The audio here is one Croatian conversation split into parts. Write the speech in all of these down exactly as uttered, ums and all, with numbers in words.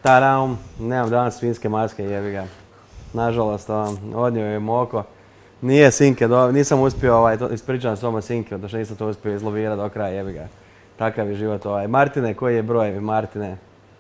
Taraum, nemam danas svinjske maske, jebi ga. Nažalost, odnio je moko. Nije Sinke, nisam uspio, ovaj, ispričavam s vama Sinke, da što nisam to uspio izlovirati do kraja, jebi ga. Takav je život ovaj. Martine, koji je broj, Martine?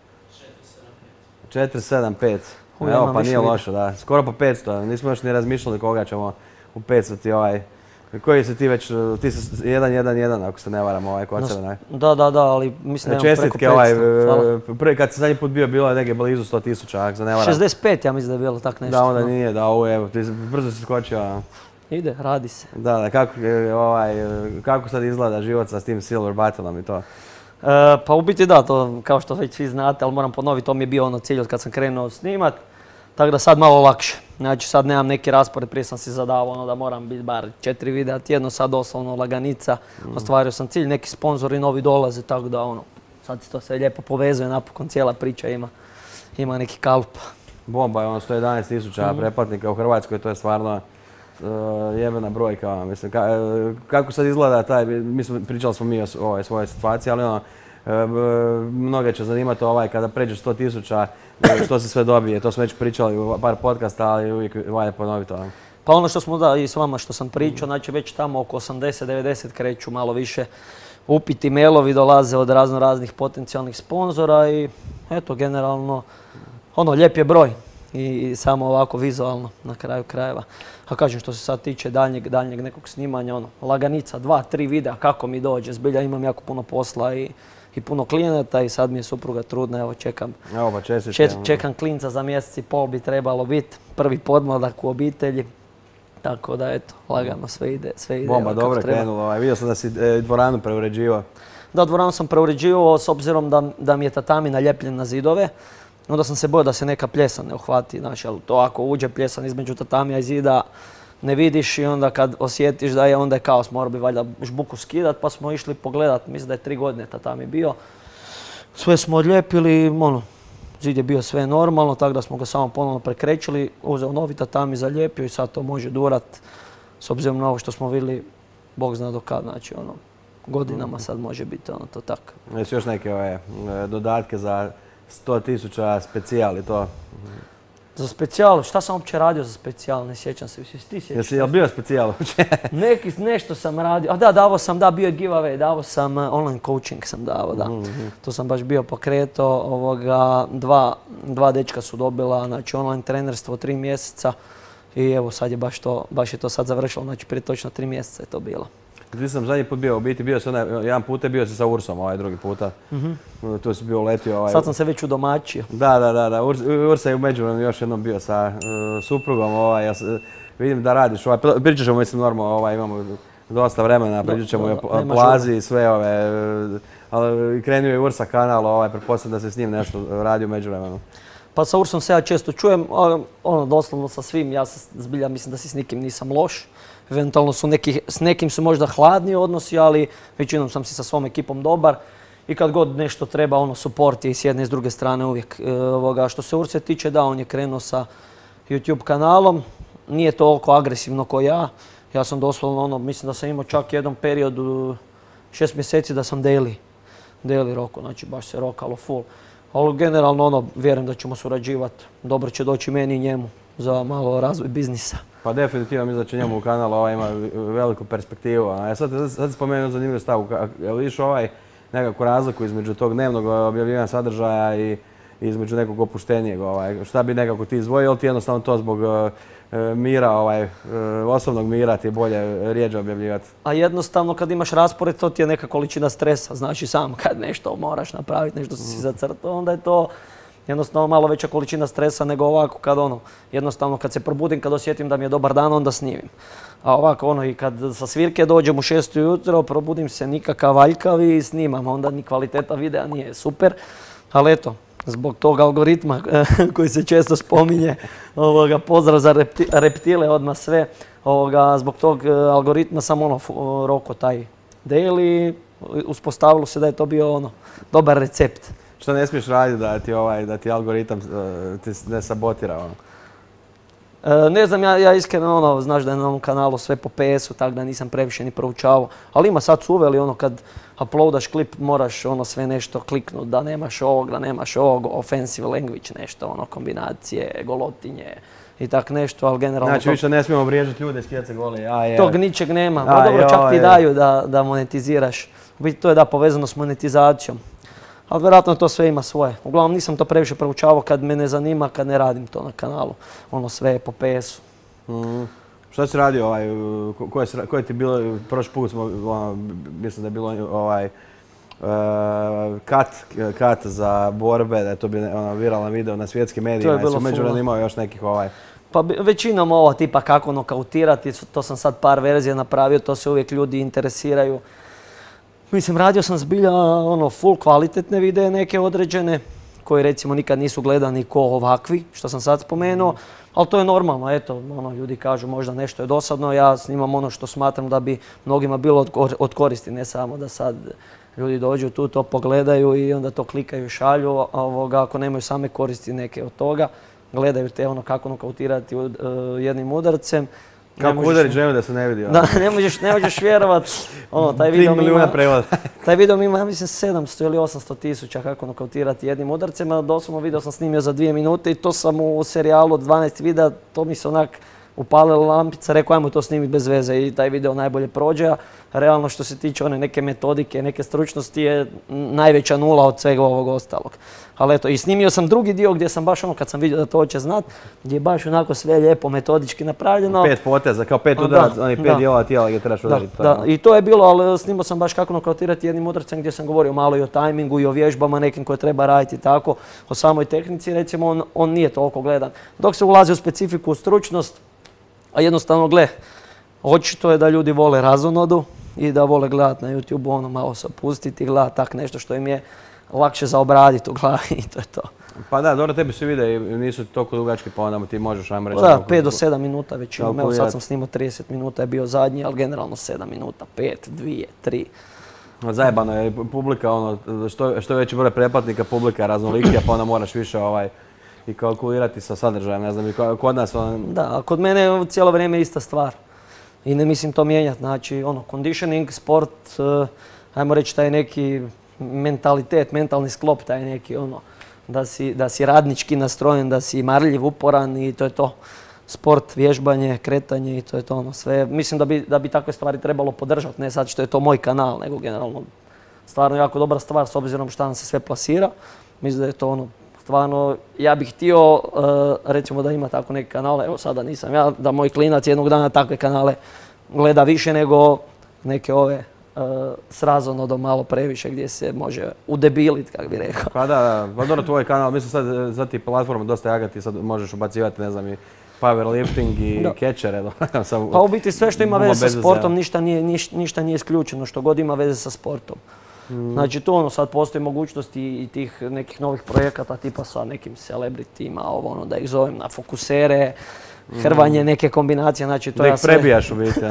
četiri sedam pet. Evo, pa nije lošo, da. Skoro po petsto, nismo još ni razmišljali koga ćemo u petsto ti ovaj... Koji si ti već, ti si jedan jedan jedan ako se ne varam ovaj kod ne? Da, da, da, ali mislim da imam preko petsto. Ovaj, prvi kad si zadnji put bio, bilo je negdje blizu sto tisuća, ako se ne varam. šezdeset pet ja mislim da je bilo tak nešto. Da, onda nije, da, ovo evo, ti brzo si skočio. Ide, radi se. Da, da, kako, ovaj, kako sad izgleda život sa s tim Silver Battleom i to? E, pa u biti da, to kao što već svi znate, ali moram ponoviti, to mi je bio ono cilj od kad sam krenuo snimat. Tako da sad malo lakše. Znači sad nemam neki raspored, prije sam si zadao ono da moram biti bar četiri videa tjedno, sad doslovno laganica. Mm. Ostvario sam cilj, neki sponzori novi dolaze, tako da ono, sad se to sve lijepo povezuje, napokon cijela priča ima, ima neki kalup. Bomba je ono sto jedanaest tisuća mm. pretplatnika u Hrvatskoj, to je stvarno uh, jebena brojka. Mislim, ka, kako sad izgleda taj, mislim, pričali smo mi o ovoj svojoj situaciji, ali ono, mnoge će zanimati ovaj kada pređeš sto tisuća, što se sve dobije. To smo već pričali u par podcasta, ali uvijek valja ponoviti to. Pa ono što smo da i s vama što sam pričao, znači već tamo oko osamdeset devedeset kreću malo više upiti, mailovi dolaze od razno raznih potencijalnih sponzora i eto generalno ono lijep je broj i samo ovako vizualno na kraju krajeva. A kažem što se sad tiče daljnjeg, daljnjeg nekog snimanja, ono laganica, dva, tri videa kako mi dođe, zbilja imam jako puno posla i i puno klijenata i sad mi je supruga trudna, evo čekam, evo pa čestite, čet, čekam klinca za mjesec i pol bi trebalo biti, prvi podmladak u obitelji, tako da eto, lagano sve ide, sve ide. Bomba, dobro je krenulo, ovaj. Vidio sam da si e, dvoranu preuređivao. Da, dvoranu sam preuređivao s obzirom da, da mi je tatami naljepljen na zidove, onda sam se bojao da se neka pljesan ne uhvati, znači, ali to ako uđe pljesan između tatamija i zida, ne vidiš i onda kad osjetiš da je, onda je kaos, mora bi valjda žbuku skidat, pa smo išli pogledat, mislim da je tri godine tatami bio. Sve smo odlijepili, ono, zid je bio sve normalno, tako da smo ga samo ponovno prekrećili, uzeo novi tatami, zalijepio i sad to može durat, s obzirom na ovo što smo vidjeli, Bog zna do kad, znači ono, godinama sad može biti ono to tako. Jesi još neke ove dodatke za sto tisuća specijal i to? Za specijal, šta sam uopće radio za specijal, ne sjećam se, ti sjećaš? Jesi li bio specijal uopće? Neki, nešto sam radio, a da, davao sam, da, bio je giveaway, davao sam, online coaching sam davao, da. Mm-hmm. To sam baš bio pokretao, ovoga, dva, dva dečka su dobila, znači online trenerstvo tri mjeseca i evo sad je baš to, baš je to sad završilo, znači prije točno tri mjeseca je to bilo. Ti sam zadnji put bio u biti, bio si onaj, jedan puta bio si sa Ursom, ovaj drugi puta. Mm-hmm. Tu si bio letio. Ovaj... Sad sam se već udomačio. Da, da, da, da. Urs, Ursa je u međuvremenu još jednom bio sa uh, suprugom. Ovaj, ja s, vidim da radiš, ovaj, pričat ćemo mislim normalno, ovaj, imamo dosta vremena, pričat ćemo o plazi i sve ove, uh, ali krenio je Ursa kanal, ovaj, pretpostavljam da se s njim nešto radi u međuvremenu. Pa sa Ursom se ja često čujem, ono doslovno sa svim, ja se zbilja mislim da si s nikim nisam loš. Eventualno su neki, s nekim su možda hladniji odnosi, ali većinom sam si sa svom ekipom dobar. I kad god nešto treba, ono, support je i s jedne i s druge strane uvijek. E, ovoga, što se Urse tiče, da, on je krenuo sa YouTube kanalom. Nije toliko agresivno kao ja. Ja sam doslovno, ono, mislim da sam imao čak jedan period šest mjeseci da sam daily, daily roko, znači baš se rokalo full. Ali generalno, ono, vjerujem da ćemo surađivati. Dobro će doći meni i njemu za malo razvoj biznisa. Pa definitivno mislim da će njemu u kanalu ovaj ima veliku perspektivu. Ja sad, sad, sad spomenuo zanimljivu stavu. Jel vidiš ovaj nekakvu razliku između tog dnevnog objavljivanja sadržaja i između nekog opuštenijeg? Ovaj. Šta bi nekako ti izdvojio ili ti jednostavno to zbog uh, mira, ovaj, uh, osobnog mira ti je bolje rijeđe objavljivati? A jednostavno kad imaš raspored to ti je neka količina stresa. Znači sam kad nešto moraš napraviti, nešto si zacrtao, onda je to jednostavno malo veća količina stresa nego ovako kad ono, jednostavno kad se probudim, kad osjetim da mi je dobar dan, onda snimim. A ovako ono i kad sa svirke dođem u šest ujutro, probudim se nikakav aljkav i snimam, onda ni kvaliteta videa nije super. Ali eto, zbog tog algoritma koji se često spominje, ovoga, pozdrav za repti, reptile odmah sve, ovoga, zbog tog algoritma sam ono roko taj daily, uspostavilo se da je to bio ono dobar recept. Što ne smiješ raditi da ti, ovaj, da ti algoritam uh, ti ne sabotira? Ono? E, ne znam, ja, ja iskreno ono, znaš da je na ovom kanalu sve po P S-u, tako da nisam previše ni proučavao. Ali ima, sad su uveli ono kad uploadaš klip moraš ono sve nešto kliknut, da nemaš ovog, da nemaš ovog, offensive language nešto, ono kombinacije, golotinje i tak nešto, ali generalno... Znači više ne smijemo vrijeđati ljude s kjece goli, a je. Tog ničeg nema, A, pa dobro joj. čak ti daju da, da monetiziraš. U biti to je da povezano s monetizacijom. Ali vjerojatno to sve ima svoje. Uglavnom nisam to previše proučavao kad me ne zanima, kad ne radim to na kanalu. Ono sve je po P S-u. Mm. Šta si radio ovaj, ko- koje, si ra- koje ti bilo, prošli put smo, ono, mislim da je bilo ovaj, uh, kat, kat za borbe, da je to bio ono, viralan video na svjetskim medijima. bilo Jesi u međuvremenu fulno. imao još nekih ovaj... Pa bi- većinom ovo tipa kako nokautirati, to sam sad par verzija napravio, to se uvijek ljudi interesiraju. Mislim, radio sam zbilja ono full kvalitetne videe neke određene, koji recimo nikad nisu gledani ko ovakvi, što sam sad spomenuo, ali to je normalno, eto, ono, ljudi kažu možda nešto je dosadno, ja snimam ono što smatram da bi mnogima bilo od kor- od koristi, ne samo da sad ljudi dođu tu, to pogledaju i onda to klikaju i šalju, a ovoga, ako nemaju same koristi neke od toga, gledaju te ono kako nokautirati uh, jednim udarcem. Ne Kako možeš- udari ženu da se ne vidi. ono. Da, ne možeš, ne možeš vjerovat, ono, taj Tri video mi milijuna ima, prevoda. taj video mi ima, ja mislim, sedamsto ili osamsto tisuća kako nokautirati jednim udarcem, a doslovno video sam snimio za dvije minute i to sam u serijalu od dvanaest videa, to mi se onak upalila lampica, rekao ajmo to snimiti bez veze i taj video najbolje prođe, a realno što se tiče one neke metodike, neke stručnosti je najveća nula od svega ovog ostalog. Ali eto, i snimio sam drugi dio gdje sam baš ono, kad sam vidio da to hoće znat, gdje je baš onako sve lijepo metodički napravljeno. Pet poteza, kao pet Da, udaraca, oni pet da. dijelova tijela gdje trebaš Da, udariti. to, da, ono. i to je bilo, ali snimao sam baš kako nokautirati jednim udarcem gdje sam govorio malo i o tajmingu i o vježbama nekim koje treba raditi i tako, o samoj tehnici, recimo on, on nije toliko gledan. Dok se ulazi u specifiku, u stručnost, a jednostavno gle, očito je da ljudi vole razonodu i da vole gledati na YouTube, ono malo se opustiti i gledati tak nešto što im je lakše za obraditi u glavi i to je to. Pa da, dobro, tebi svi videi nisu toliko dugački, pa onda ti možeš, ajmo reći... Da, nekoliko- pet do sedam minuta većinom. Evo sad kalkulirati. sam snimao trideset minuta, je bio zadnji, ali generalno sedam minuta, pet, dvije, tri. Zajebano je publika, ono, što, što je veći broj pretplatnika, publika je raznolikija, pa onda moraš više ovaj, i kalkulirati sa sadržajem, ne znam, i ko- kod nas ono... Da, a kod mene je cijelo vrijeme ista stvar. I ne mislim to mijenjati. Znači, ono, conditioning, sport, eh, ajmo reći taj neki mentalitet, mentalni sklop, taj neki ono, da si, da si radnički nastrojen, da si marljiv, uporan i to je to. Sport, vježbanje, kretanje i to je to ono sve. Mislim da bi, da bi takve stvari trebalo podržati, ne sad što je to moj kanal, nego generalno stvarno jako dobra stvar s obzirom šta nam se sve plasira. Mislim da je to ono, stvarno, ja bih htio, eh, recimo da ima tako neki kanale, evo sada nisam ja, da moj klinac jednog dana takve kanale gleda više nego neke ove eh, s razonodom malo previše gdje se može udebilit, kako bi rekao. Pa da, da, pa dobro, tvoj kanal, mislim sad za ti platforma dosta jaga, ti sad možeš ubacivati, ne znam, i powerlifting i Da. catchere. Sam, Pa u biti sve što ima Buma veze sa bez sportom, veze. ništa nije, niš- ništa nije isključeno, što god ima veze sa sportom. Znači tu ono sad postoji mogućnosti i tih nekih novih projekata tipa sa nekim celebritima, ovo ono da ih zovem na fokusere, hrvanje, neke kombinacije, znači to da ja ih sve... prebijaš u biti.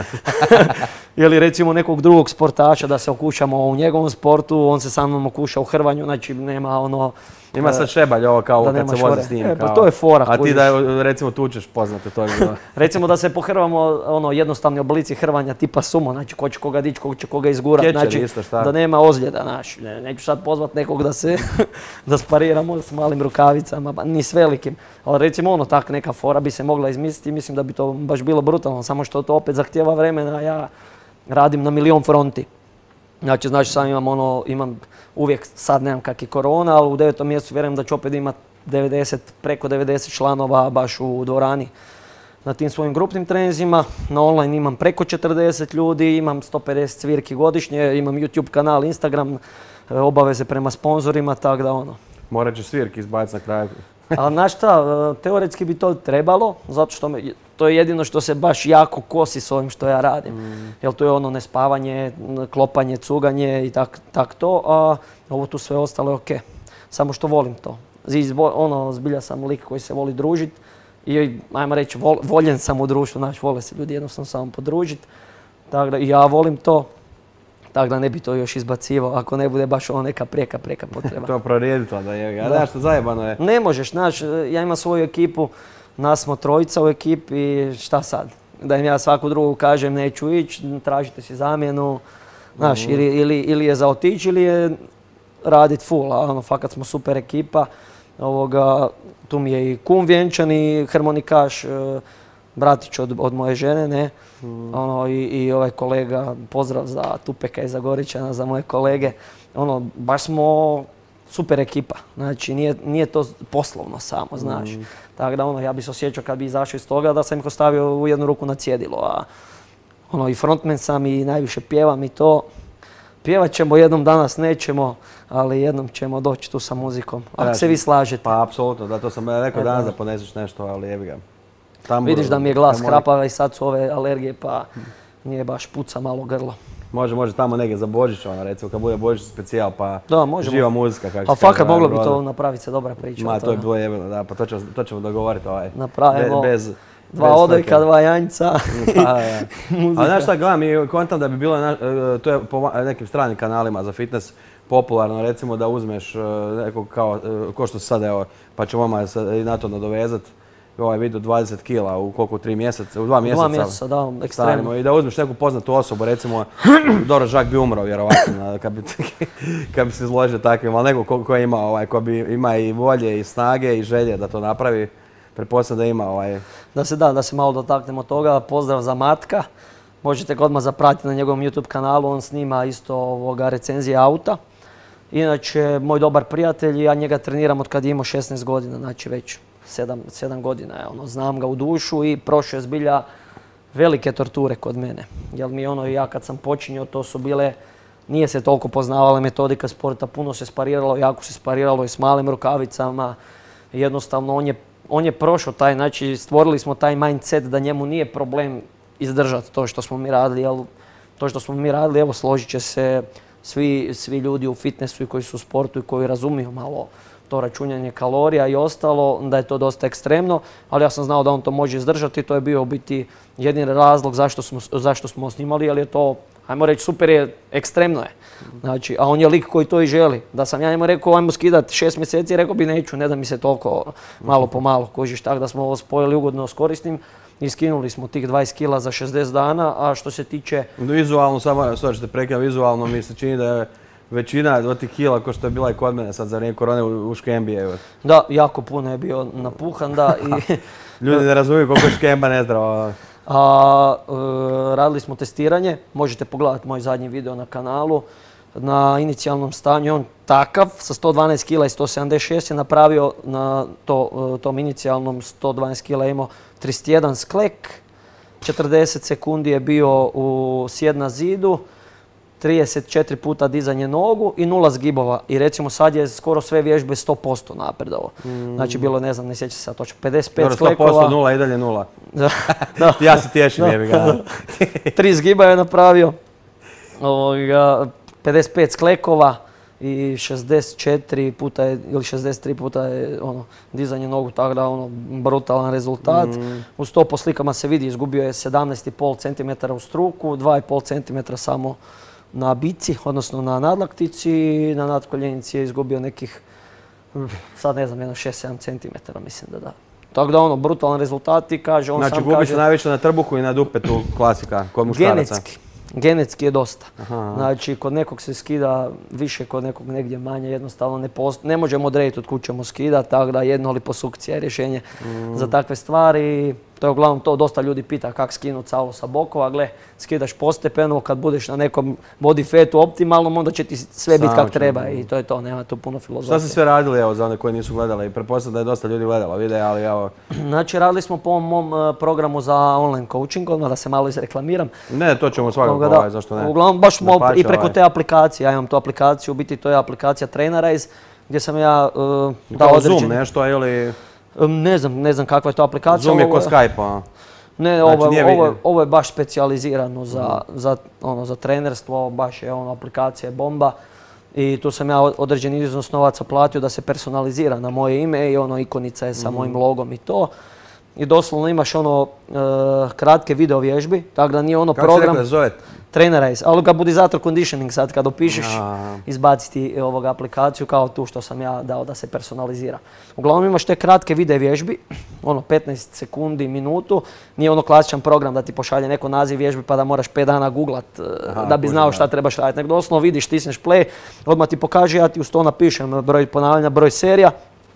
Ili recimo nekog drugog sportaša da se okušamo u njegovom sportu, on se sa mnom okuša u hrvanju, znači nema ono... Ima sad šebalj ovo kao da kad se nemaš vozi fore. s njim. E, pa kao. to je fora, A ti kužiš. da recimo tučeš poznate, to je bilo. Recimo da se pohrvamo ono jednostavni oblici hrvanja tipa sumo, znači ko će koga dići, ko će koga izgurat, Catcher znači isto, šta? da nema ozljeda, znaš. Ne, neću sad pozvat nekog da se da spariramo s malim rukavicama, pa ni s velikim. Ali recimo ono tak neka fora bi se mogla izmisliti i mislim da bi to baš bilo brutalno, samo što to opet zahtijeva vremena, ja radim na milion fronti. Znači, znači sam imam ono, imam uvijek, sad nemam kak je korona, ali u devetom mjesecu vjerujem da ću opet imati devedeset, preko devedeset članova baš u dvorani na tim svojim grupnim treninzima. Na online imam preko četrdeset ljudi, imam sto pedeset svirki godišnje, imam YouTube kanal, Instagram, e, obaveze prema sponzorima, tako da ono. Morat ćeš svirki izbaciti na kraju. Ali znaš šta, e, teoretski bi to trebalo, zato što me, to je jedino što se baš jako kosi s ovim što ja radim. Jer to je ono nespavanje, n- klopanje, cuganje i tak, tak to, a ovo tu sve ostalo je okej. Samo što volim to. Izbo, ono, zbilja sam lik koji se voli družit i ajmo reći vol, voljen sam u društvu, znaš, vole se ljudi jednostavno samo podružit. Tako da i ja volim to. Tako da ne bi to još izbacivao ako ne bude baš ono neka prijeka, prijeka potreba. To prorijediti onda je. Da. Znaš što zajebano je. Ne možeš, znaš, ja imam svoju ekipu, nas smo trojica u ekipi, šta sad? Da im ja svaku drugu kažem neću ići, tražite si zamjenu, znaš, ili, ili, ili je za otići ili je radit full, a ono, fakat smo super ekipa. Ovoga, tu mi je i kum vjenčani harmonikaš, bratić od, od moje žene, ne? Mm. Ono, i, i ovaj kolega, pozdrav za Tupeka i za Goričana, za moje kolege. Ono, baš smo super ekipa, znači nije, nije to poslovno samo, znaš. Mm. Tako da ono, ja bi se osjećao kad bi izašao iz toga da sam ih ostavio u jednu ruku na cjedilo, a ono, i frontman sam i najviše pjevam i to. Pjevat ćemo jednom, danas nećemo, ali jednom ćemo doći tu sa muzikom. Ako se vi slažete. Pa apsolutno, da to sam rekao e, danas da poneseš nešto, ali jebi ga. Tambur, vidiš da mi je glas hrapava i sad su ove alergije pa nije baš puca malo grlo. Može, može tamo negdje za Božić, ono, recimo kad bude Božić specijal pa da, živa muzika. Kako a fakat moglo bi to napraviti se dobra priča. Ma to je bilo jebeno, da, pa to ćemo, to ćemo dogovoriti ovaj. Napravimo Be, bez, dva bez odojka, dva janjca i muzika. A znaš šta, gledam i kontam da bi bilo, na, to je po nekim stranim kanalima za fitness popularno, recimo da uzmeš nekog kao, ko što se sad, evo, pa ćemo odmah i na to nadovezati. Ovaj video dvadeset kila u koliko, tri mjeseca, u dva mjeseca. U dva mjeseca, da, ekstremno. I da uzmeš neku poznatu osobu, recimo, Doro Žak bi umro vjerovatno kad bi, kad bi se izložio takvim, ali neko ko, ko ima, ovaj, ko bi, ima i volje i snage i želje da to napravi, pretpostavljam da ima ovaj... Da se da, da se malo dotaknemo toga, pozdrav za Matka. Možete ga odmah zapratiti na njegovom YouTube kanalu, on snima isto ovoga recenzije auta. Inače, moj dobar prijatelj, ja njega treniram od kad je imao šesnaest godina, znači već sedam godina, ono, znam ga u dušu i prošao je zbilja velike torture kod mene. Jer mi ono, ja kad sam počinio, to su bile, nije se toliko poznavala metodika sporta, puno se spariralo, jako se spariralo i s malim rukavicama. Jednostavno, on je, on je prošao taj, znači stvorili smo taj mindset da njemu nije problem izdržati to što smo mi radili, jer to što smo mi radili, evo, složit će se svi, svi ljudi u fitnessu i koji su u sportu i koji razumiju malo to računjanje kalorija i ostalo, da je to dosta ekstremno, ali ja sam znao da on to može izdržati. To je bio u biti jedini razlog zašto smo, zašto smo snimali, jer je to, ajmo reći, super je, ekstremno je. Znači, a on je lik koji to i želi. Da sam ja njemu rekao, ajmo skidati šest mjeseci, rekao bi neću, ne da mi se toliko malo po malo kužiš. Tako da smo ovo spojili ugodno s korisnim i skinuli smo tih dvadeset kila za šezdeset dana, a što se tiče... Vizualno, samo što ćete prekam, vizualno mi se čini da je većina od tih kila, ko što je bila i kod mene sad za vrijeme korone u škembi. Da, jako puno je bio napuhan, da. I ljudi ne razumiju koliko je škemba nezdrava. A, e, radili smo testiranje, možete pogledati moj zadnji video na kanalu. Na inicijalnom stanju on takav, sa sto dvanaest kila i sto sedamdeset šest je napravio na to, tom inicijalnom sto dvanaest kila imao trideset jedan sklek, četrdeset sekundi je bio u sjed na zidu, trideset četiri puta dizanje nogu i nula zgibova. I recimo sad je skoro sve vježbe sto posto napredovo. Mm. Znači bilo, ne znam, ne sjećam se sad točno, pedeset pet sklekova. sto posto nula i dalje nula. Ja se tješim, jebi ga. Tri zgiba je napravio, ovoga, pedeset pet sklekova i šezdeset četiri puta je, ili šezdeset tri puta je ono, dizanje nogu, tako da ono, brutalan rezultat. Mm. Uz to po slikama se vidi, izgubio je sedamnaest i pol centimetara u struku, dva i pol centimetra samo na bici, odnosno na nadlaktici, i na nadkoljenici je izgubio nekih, sad ne znam, jedno šest sedam centimetara, mislim da da. Tako da ono, brutalan rezultat i kaže, on znači, sam kaže... Znači gubi se najviše na trbuhu i na dupetu, klasika, kod muškaraca. Genetski. Genetski je dosta. Aha. Znači, kod nekog se skida više, kod nekog negdje manje, jednostavno ne, post... ne možemo odrediti od kud ćemo skidati, tako da jedno liposukcija je rješenje mm. za takve stvari. To je uglavnom to, dosta ljudi pita kako skinuti salo sa bokova, gle, skidaš postepeno, kad budeš na nekom body fatu optimalnom, onda će ti sve biti kak treba i to je to, nema tu puno filozofije. Šta ste sve radili, evo, za one koji nisu gledali? Pretpostavljam da je dosta ljudi gledalo videa, ali evo... Znači, radili smo po mom programu za online coaching, odmah da se malo izreklamiram. Ne, to ćemo svakako, ovaj, zašto ne? Uglavnom, baš i preko te aplikacije, ja imam tu aplikaciju, u biti to je aplikacija Trainerize, gdje sam ja uh, dao određen... Zoom nešto ili... Ne znam, ne znam kakva je to aplikacija. Zoom je ko Skype-a. Ne, znači, ovo, nije... ovo, ovo je baš specijalizirano za, mm. za, ono, za trenerstvo, baš je ono, aplikacija je bomba. I tu sam ja određeni iznos novaca platio da se personalizira na moje ime i ono, ikonica je sa mm. mojim logom i to. i doslovno imaš ono e, kratke video vježbi, tako da nije ono kako program. Kako se rekao da zove? Trainerize, ali ga budizator conditioning sad kad opišeš, Aha. izbaciti ovoga aplikaciju kao tu što sam ja dao da se personalizira. Uglavnom imaš te kratke video vježbi, ono petnaest sekundi, minutu, nije ono klasičan program da ti pošalje neko naziv vježbi pa da moraš pet dana googlat Aha, da bi znao šta trebaš raditi. Nego doslovno vidiš, stisneš play, odmah ti pokaže, ja ti uz to napišem broj ponavljanja, broj serija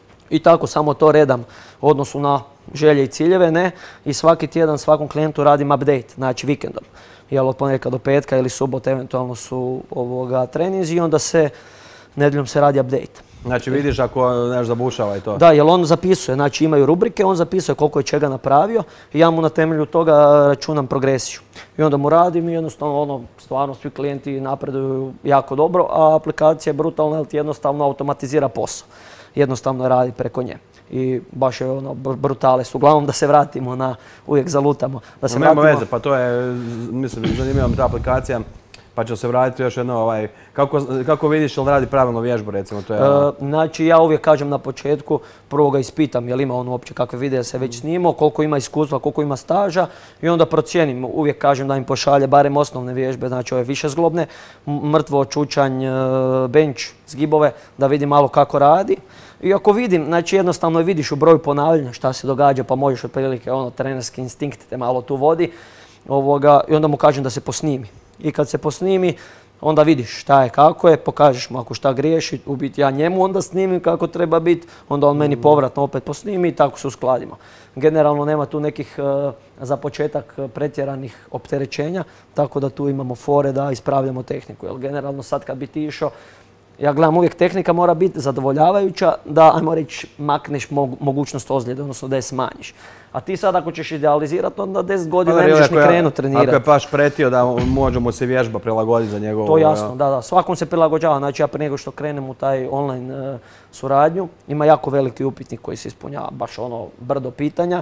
i tako samo to redam u odnosu na želje i ciljeve, ne? I svaki tjedan svakom klijentu radim update, znači vikendom. Jel od ponedjeljka do petka ili subote eventualno su ovoga treninzi i onda se nedjeljom se radi update. Znači vidiš ako nešto zabušava i to? Da, jer on zapisuje, znači imaju rubrike, on zapisuje koliko je čega napravio i ja mu na temelju toga računam progresiju. I onda mu radim i jednostavno ono, stvarno svi klijenti napreduju jako dobro, a aplikacija je brutalna jer ti jednostavno automatizira posao. Jednostavno radi preko nje. I baš je ono, brutale su. Uglavnom da se vratimo na, uvijek zalutamo. Da se Nema vratimo... veze, pa to je, mislim, zanimljiva mi ta aplikacija, pa ću se vratiti još jedno, ovaj, kako, kako vidiš ili radi pravilno vježbu, recimo, to je... E, znači, ja uvijek kažem na početku, prvo ga ispitam, jel ima on uopće kakve videe se već snimao, koliko ima iskustva, koliko ima staža i onda procijenim, uvijek kažem da im pošalje barem osnovne vježbe, znači ove više zglobne, mrtvo, čučanj, bench, zgibove, da vidim malo kako radi. I ako vidim, znači jednostavno vidiš u broju ponavljanja šta se događa, pa možeš otprilike ono, trenerski instinkt te malo tu vodi ovoga, i onda mu kažem da se posnimi. I kad se posnimi, onda vidiš šta je, kako je, pokažeš mu ako šta griješi, u biti ja njemu onda snimim kako treba biti, onda on meni povratno opet posnimi i tako se uskladimo. Generalno nema tu nekih uh, za početak pretjeranih opterećenja, tako da tu imamo fore da ispravljamo tehniku. Jer generalno sad kad bi ti išao, ja gledam uvijek tehnika mora biti zadovoljavajuća da, ajmo reći, makneš mogućnost ozljede, odnosno da je smanjiš. A ti sad ako ćeš idealizirati, onda deset godina ne možeš ni krenuti trenirati. Ako je baš pretio da može mu se vježba prilagoditi za njegovu... To jasno, da, da. Svakom se prilagođava. Znači ja prije nego što krenem u taj online uh, suradnju, ima jako veliki upitnik koji se ispunjava, baš ono brdo pitanja.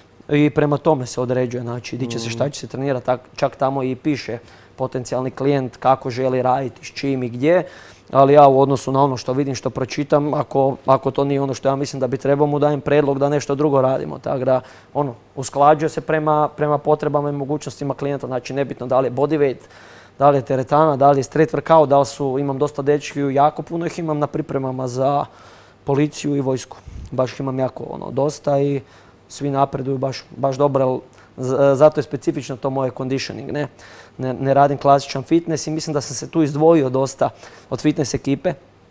I prema tome se određuje, znači di će se, šta će se trenirati, čak tamo i piše potencijalni klijent kako želi raditi, s čim i gdje. Ali ja u odnosu na ono što vidim, što pročitam, ako, ako to nije ono što ja mislim da bi trebao, mu dajem predlog da nešto drugo radimo. Tako da, ono, usklađuje se prema, prema potrebama i mogućnostima klijenta. Znači, nebitno da li je bodyweight, da li je teretana, da li je street workout, da li su, imam dosta dečki, jako puno ih imam na pripremama za policiju i vojsku. Baš ih imam jako ono, dosta i svi napreduju baš, baš dobro. Zato je specifično to moje conditioning, ne? Ne, ne radim klasičan fitness i mislim da sam se tu izdvojio dosta od fitness ekipe.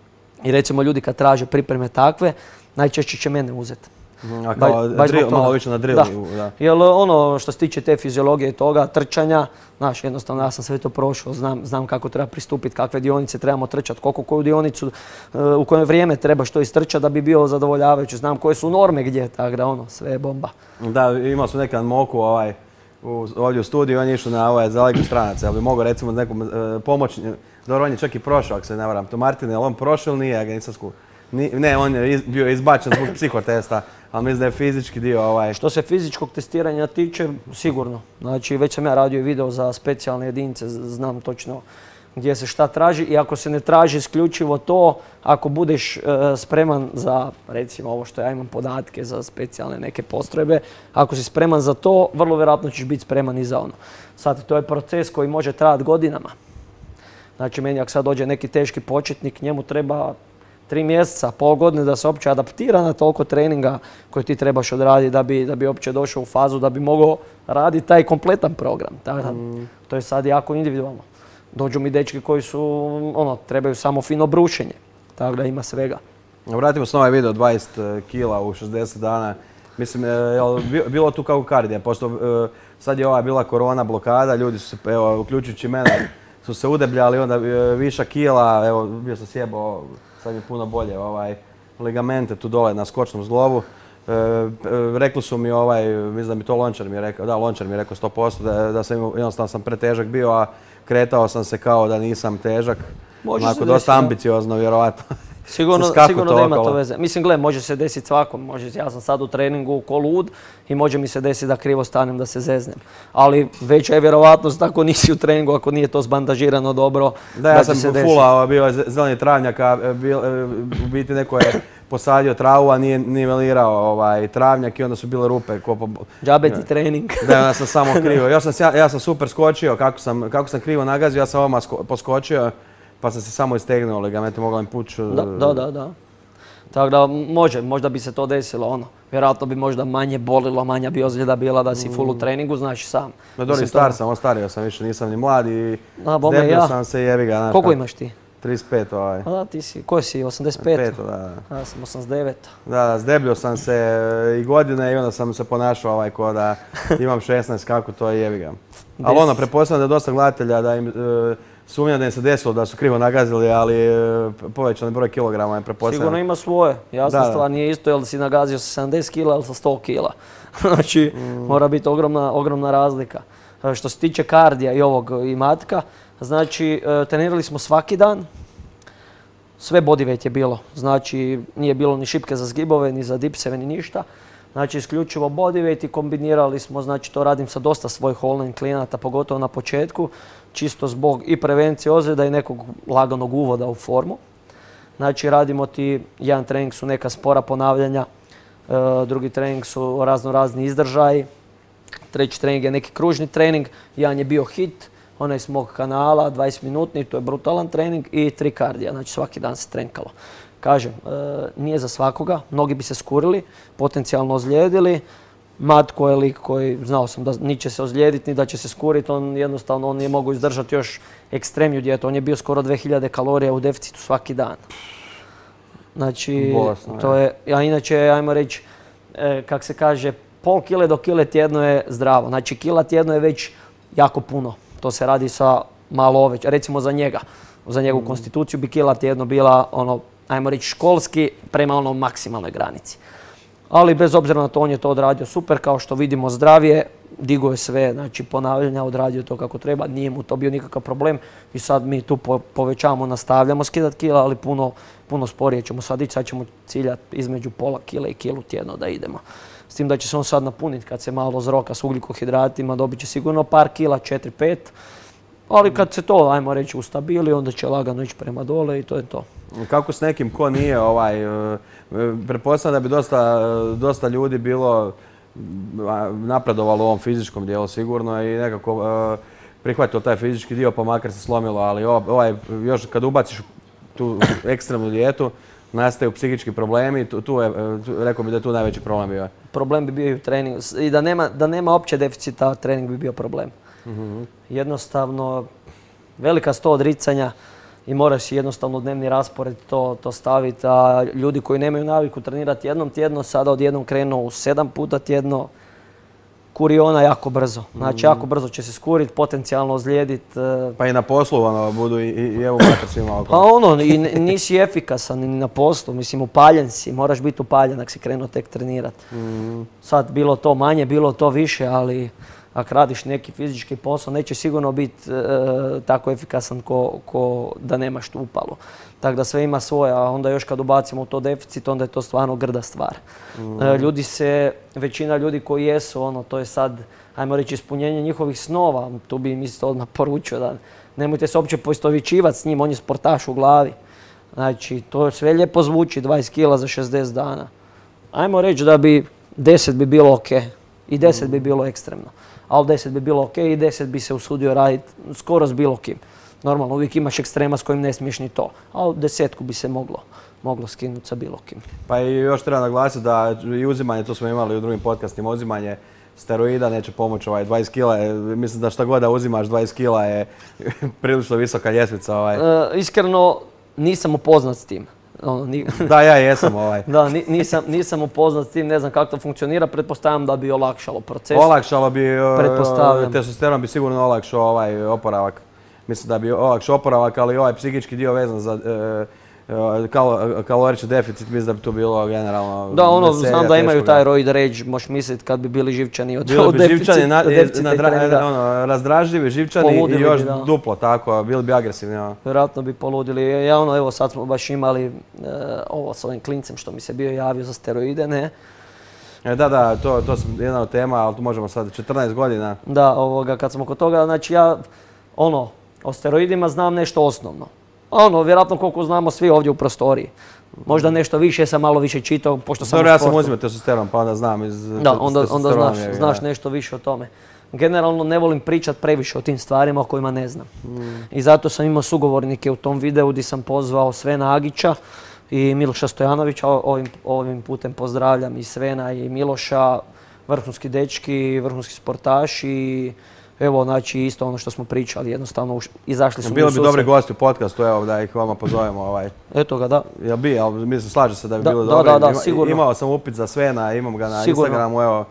I recimo ljudi kad traže pripreme takve, najčešće će mene uzeti. A kao ba, drill, malo više na drill. Da. Da. Jer ono što se tiče te fiziologije i toga, trčanja, znaš, jednostavno ja sam sve to prošao, znam, znam kako treba pristupiti, kakve dionice trebamo trčati, koliko koju dionicu, u koje vrijeme treba što istrčati da bi bio zadovoljavajući, znam koje su norme gdje, tako da ono, sve je bomba. Da, imao sam nekad moku ovaj, u, ovdje u studiju, on je išao na ovaj, za ligu stranaca, ali bi mogao recimo nekom e, pomoći, dobro on je čak i prošao, ako se ne varam, to Martin, je li on prošao ili nije, ja ga nisam sku... Ni, ne, on je iz, bio izbačen zbog psihotesta, ali mislim da je fizički dio ovaj... Što se fizičkog testiranja tiče, sigurno. Znači, već sam ja radio video za specijalne jedinice, znam točno gdje se šta traži i ako se ne traži isključivo to, ako budeš e, spreman za, recimo ovo što ja imam podatke za specijalne neke postrojbe, ako si spreman za to, vrlo vjerojatno ćeš biti spreman i za ono. Sad, to je proces koji može trajati godinama. Znači, meni ako sad dođe neki teški početnik, njemu treba tri mjeseca, pol godine da se uopće adaptira na toliko treninga koje ti trebaš odraditi da bi, da bi uopće došao u fazu da bi mogao raditi taj kompletan program. Tako da, mm. To je sad jako individualno. Dođu mi dečki koji su, ono, trebaju samo fino brušenje. Tako da ima svega. Vratimo se na ovaj video, dvadeset kila u šezdeset dana. Mislim, je bilo tu kao kardija, pošto sad je ova bila korona, blokada, ljudi su se, evo, uključujući mene, su se udebljali, onda viša kila, evo, bio sam sjebao, sad je puno bolje, ovaj, ligamente tu dole na skočnom zglobu. E, rekli su mi, ovaj, mislim da mi to Lončar mi je rekao, da, Lončar mi je rekao sto posto da, da sam jednostavno sam pretežak bio, a kretao sam se kao da nisam težak. Onako, dosta ambiciozno, vjerovatno. Sigurno, skaku sigurno to da ima to okolo. veze. Mislim, gle, može se desiti svakom. Može, ja sam sad u treningu ko lud i može mi se desiti da krivo stanem, da se zeznem. Ali veća je vjerovatnost ako nisi u treningu, ako nije to zbandažirano dobro, Da, ja će sam se desiti. fulao, bio je zeleni travnjak, a bil- e, u biti neko je posadio travu, a nije nivelirao ovaj, travnjak i onda su bile rupe. Ko po... Džabe ti trening. Da, onda sam samo krivo. Još sam, s- ja, ja sam super skočio, kako sam, kako sam krivo nagazio, ja sam odmah sko- poskočio, pa sam se samo istegnuo ligamente, mogla im puć. Da, da, da, da. Tako da može, možda bi se to desilo, ono. Vjerojatno bi možda manje bolilo, manja bi ozljeda bila da si full u treningu, znaš sam. No dobro, Mislim, star to- sam, ostario sam više, nisam ni mlad i A, bome, zdebio ja. sam se i jebi ga. znaš Koliko kako. imaš ti? trideset pet ovaj. A da, ti si, ko si, osamdeset pet? Peto, da, da. Ja sam osamdeset devet. Da, da, zdebljio sam se e, i godine i onda sam se ponašao ovaj ko da imam šesnaest, kako to je jebi ga. Ali ono, pretpostavljam da je dosta gledatelja da im e, sumnja da im se desilo da su krivo nagazili, ali e, povećan broj kilograma je pretpostavljam. Sigurno ima svoje. Jasna Da, da. stvar, nije isto jel si nagazio sa sedamdeset kila ili sa sto kila. Znači, mora biti ogromna, ogromna razlika. E, Što se tiče kardija i ovog i matka, znači, e, trenirali smo svaki dan. Sve bodyweight je bilo. Znači, nije bilo ni šipke za zgibove, ni za dipseve, ni ništa. Znači, isključivo bodyweight i kombinirali smo, znači to radim sa dosta svojih online klijenata, pogotovo na početku, čisto zbog i prevencije ozljeda i nekog laganog uvoda u formu. Znači, radimo ti, jedan trening su neka spora ponavljanja, e, drugi trening su razno razni izdržaji, treći trening je neki kružni trening, jedan je bio hit, onaj s mog kanala, dvadeset minutni, to je brutalan trening i tri kardija, znači svaki dan se trenkalo. Kažem, e, nije za svakoga, mnogi bi se skurili, potencijalno ozlijedili. Matko je lik koji, znao sam da ni će se ozlijediti, ni da će se skuriti, on jednostavno on nije mogao izdržati još ekstremniju dijetu, on je bio skoro dvije hiljade kalorija u deficitu svaki dan. Znači, Bolesno, to je, a inače, ajmo reći, e, kak se kaže, pol kile do kile tjedno je zdravo. Znači, kila tjedno je već jako puno. To se radi sa malo ove, recimo za njega. Za njegovu konstituciju bi kila tjedno bila, ono, ajmo reći, školski prema onom maksimalnoj granici. Ali bez obzira na to, on je to odradio super, kao što vidimo zdravije, digo je sve, znači ponavljanja, odradio to kako treba, nije mu to bio nikakav problem i sad mi tu po- povećavamo, nastavljamo skidati kila, ali puno, puno sporije ćemo sad ići, sad ćemo ciljati između pola kile i kilu tjedno da idemo. S tim da će se on sad napuniti kad se malo zroka s ugljikohidratima, dobit će sigurno par kila, četiri pet, ali kad se to, ajmo reći, ustabili, onda će lagano ići prema dole i to je to. Kako s nekim ko nije ovaj, e, e, pretpostavljam da bi dosta, dosta ljudi bilo a, napredovalo u ovom fizičkom dijelu sigurno i nekako e, prihvatilo taj fizički dio pa makar se slomilo, ali ova- ovaj, još kad ubaciš tu ekstremnu dijetu nastaju psihički problemi, tu, tu je, e, tu, rekao bi da je tu najveći problem bio. Problem bi bio i u treningu. S- I da nema, da nema opće deficita, trening bi bio problem. Jednostavno, velika sto odricanja i moraš si jednostavno u dnevni raspored to, to staviti. A ljudi koji nemaju naviku trenirati jednom tjedno, sada odjednom krenu u sedam puta tjedno, kuri ona jako brzo. Znači, jako brzo će se skuriti, potencijalno ozlijediti. e, Pa i na poslu ono, budu i, i, i evo makar svima Pa oko. ono, i n- nisi efikasan ni na poslu, mislim upaljen si, moraš biti upaljen ako si krenuo tek trenirati. Sad bilo to manje, bilo to više, ali ako radiš neki fizički posao neće sigurno biti e, tako efikasan ko, ko da nemaš tu upalu. Tako da sve ima svoje, a onda još kad ubacimo u to deficit, onda je to stvarno grda stvar. E, ljudi se, većina ljudi koji jesu, ono, to je sad, ajmo reći, ispunjenje njihovih snova, tu bi im isto odmah poručio da nemojte se uopće poistovjećivati s njim, on je sportaš u glavi. Znači, to sve lijepo zvuči, dvadeset kila za šezdeset dana. Ajmo reći da bi deset bi bilo ok i deset bi bilo ekstremno. Ali deset bi bilo ok i deset bi se usudio raditi skoro s bilo kim. Normalno, uvijek imaš ekstrema s kojim ne smiješ ni to, ali desetku bi se moglo, moglo skinuti sa bilo kim. Pa i još treba naglasiti da i uzimanje, to smo imali u drugim podcastima, uzimanje steroida neće pomoći, ovaj, dvadeset kila je, mislim da šta god da uzimaš dvadeset kila je prilično visoka ljestvica. Ovaj. E, iskreno, nisam upoznat s tim. Ono, ni- Da, ja jesam ovaj. da, ni- nisam, nisam upoznat s tim, ne znam kako to funkcionira, pretpostavljam da bi olakšalo proces. Olakšalo bi, e, Pretpostavljam. testosteron bi sigurno olakšao ovaj oporavak. Mislim da bi olakšao oporavak, ali ovaj psihički dio vezan za, e, kalorični deficit, mislim da bi tu bilo generalno Da, ono, veselja, znam da imaju teškoga. taj roid rage, možeš misliti kad bi bili živčani od, Bili od bi deficita, živčani, na, od deficita i nadra- treninga. ono, razdražljivi, živčani Poludili i još bi, da. duplo tako, bili bi agresivni. ono. Vjerojatno bi poludili. Ja ono, evo sad smo baš imali e, ovo s ovim klincem što mi se bio javio za steroide, ne? E, da, da, to, to su jedna od tema, ali tu možemo sad četrnaest godina. Da, ovoga, kad smo kod toga, znači ja, ono, o steroidima znam nešto osnovno. Ono, vjerojatno koliko znamo svi ovdje u prostoriji. Možda nešto više, sam malo više čitao, pošto sam Dobro, u ja sam sportu. uzimao testosteron, pa onda znam iz Da, onda, onda testosterona znaš, je, znaš da. nešto više o tome. Generalno ne volim pričat previše o tim stvarima o kojima ne znam. I zato sam imao sugovornike u tom videu gdje sam pozvao Svena Agića i Miloša Stojanovića. Ovim, ovim putem pozdravljam i Svena i Miloša, vrhunski dečki, vrhunski sportaši. Evo, znači isto ono što smo pričali, jednostavno uš- izašli su mi u Bilo bi susret. dobri gosti u podcastu, evo da ih vama pozovemo. Ovaj. Eto ga, da. Ja bi, ali mislim, slažem se da bi Da, bilo da, dobro. da, da, Ima- sigurno. Imao sam upit za Svena, imam ga na Sigurno. Instagramu, evo.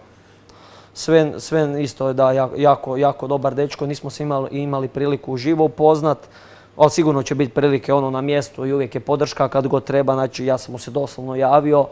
Sven, Sven isto je da jako, jako dobar dečko, nismo se imali, imali priliku uživo upoznat, ali sigurno će biti prilike ono na mjestu i uvijek je podrška kad god treba, znači ja sam mu se doslovno javio,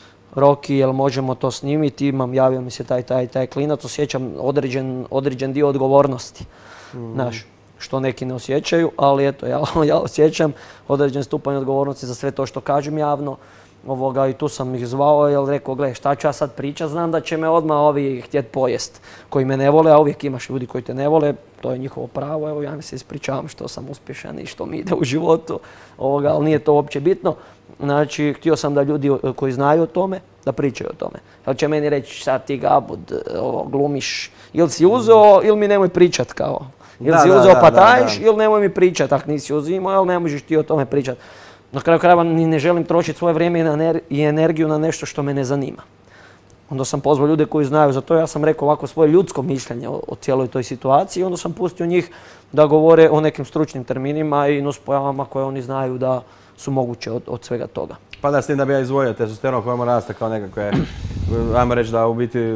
Roki, jel možemo to snimiti, imam, javio mi se taj, taj, taj klinac, osjećam određen, određen dio odgovornosti, znaš, što neki ne osjećaju, ali eto, ja, ja osjećam određen stupanj odgovornosti za sve to što kažem javno. Ovoga, i tu sam ih zvao jer rekao, gle, šta ću ja sad pričat, znam da će me odmah ovi htjet pojest koji me ne vole, a uvijek imaš ljudi koji te ne vole, to je njihovo pravo, evo ja mi se ispričavam što sam uspješan i što mi ide u životu, ovoga, ali nije to uopće bitno. Znači, htio sam da ljudi koji znaju o tome, da pričaju o tome. Ali će meni reći, sad ti Gabud, ovo, glumiš, ili si uzeo, ili mi nemoj pričat kao. Ili Da, si da, uzeo da, pa da, tajš, da. ili nemoj mi pričat, ako nisi uzimao, ili ne možeš ti o tome pričat. Na kraju krajeva ni ne želim trošiti svoje vrijeme i na ener- i energiju na nešto što me ne zanima. Onda sam pozvao ljude koji znaju za to, ja sam rekao ovako svoje ljudsko mišljenje o, o cijeloj toj situaciji i onda sam pustio njih da govore o nekim stručnim terminima i nuspojavama koje oni znaju da su moguće od, od svega toga. Pa da, s tim da bi ja izdvojio testosteron kojemu raste kao nekakve, ajmo reći da u biti uh,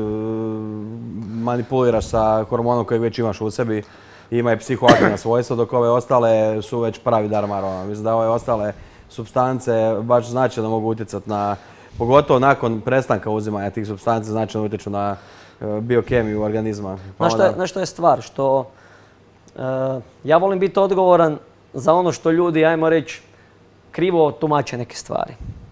manipuliraš sa hormonom kojeg već imaš u sebi. Ima i psihoaktivna svojstva, dok ove ostale su već pravi darmar. ono. Mislim da ove ostale supstance baš značajno mogu utjecati na, pogotovo nakon prestanka uzimanja tih supstanci, značajno utječu na uh, biokemiju organizma. Pa Znaš šta, je, onda- znaš šta je stvar? Što e, ja volim biti odgovoran za ono što ljudi, ajmo reći, krivo tumače neke stvari.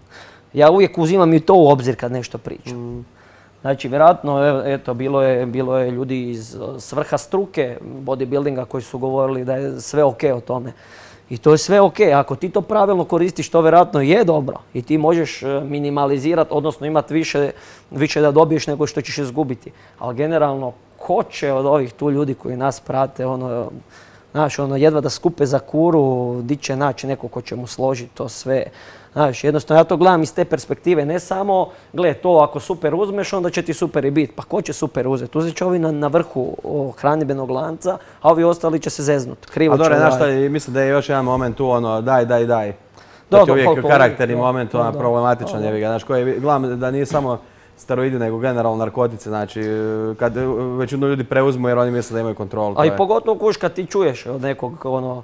Ja uvijek uzimam i to u obzir kad nešto pričam. Znači, vjerojatno, e- eto, bilo je, bilo je ljudi iz e, svrha struke bodybuildinga koji su govorili da je sve ok o tome. I to je sve ok. Ako ti to pravilno koristiš, to vjerojatno je dobro. I ti možeš e, minimalizirati, odnosno imati više, više da dobiješ nego što ćeš izgubiti. Ali generalno, ko će od ovih tu ljudi koji nas prate, ono, znaš, ono, jedva da skupe za kuru, di će naći neko ko će mu složiti to sve. Znaš, jednostavno ja to gledam iz te perspektive, ne samo, gle, to ako super uzmeš, onda će ti super i biti. Pa ko će super uzeti? Uzet će ovi na, na vrhu o, hranidbenog lanca, a ovi ostali će se zeznut. Krivo A dobro, će znaš šta, raditi. i mislim da je još jedan moment tu, ono, daj, daj, daj. Da, To ti da, je uvijek pa to karakterni uvijek, da, moment, da, ona da. problematičan Da, je ga. Znaš, koji, gledam da nije samo steroidi, nego generalno narkotice, znači, kad većinu ljudi preuzmu jer oni misle da imaju kontrolu. to A i je- pogotovo kuš kad ti čuješ od nekog, ono,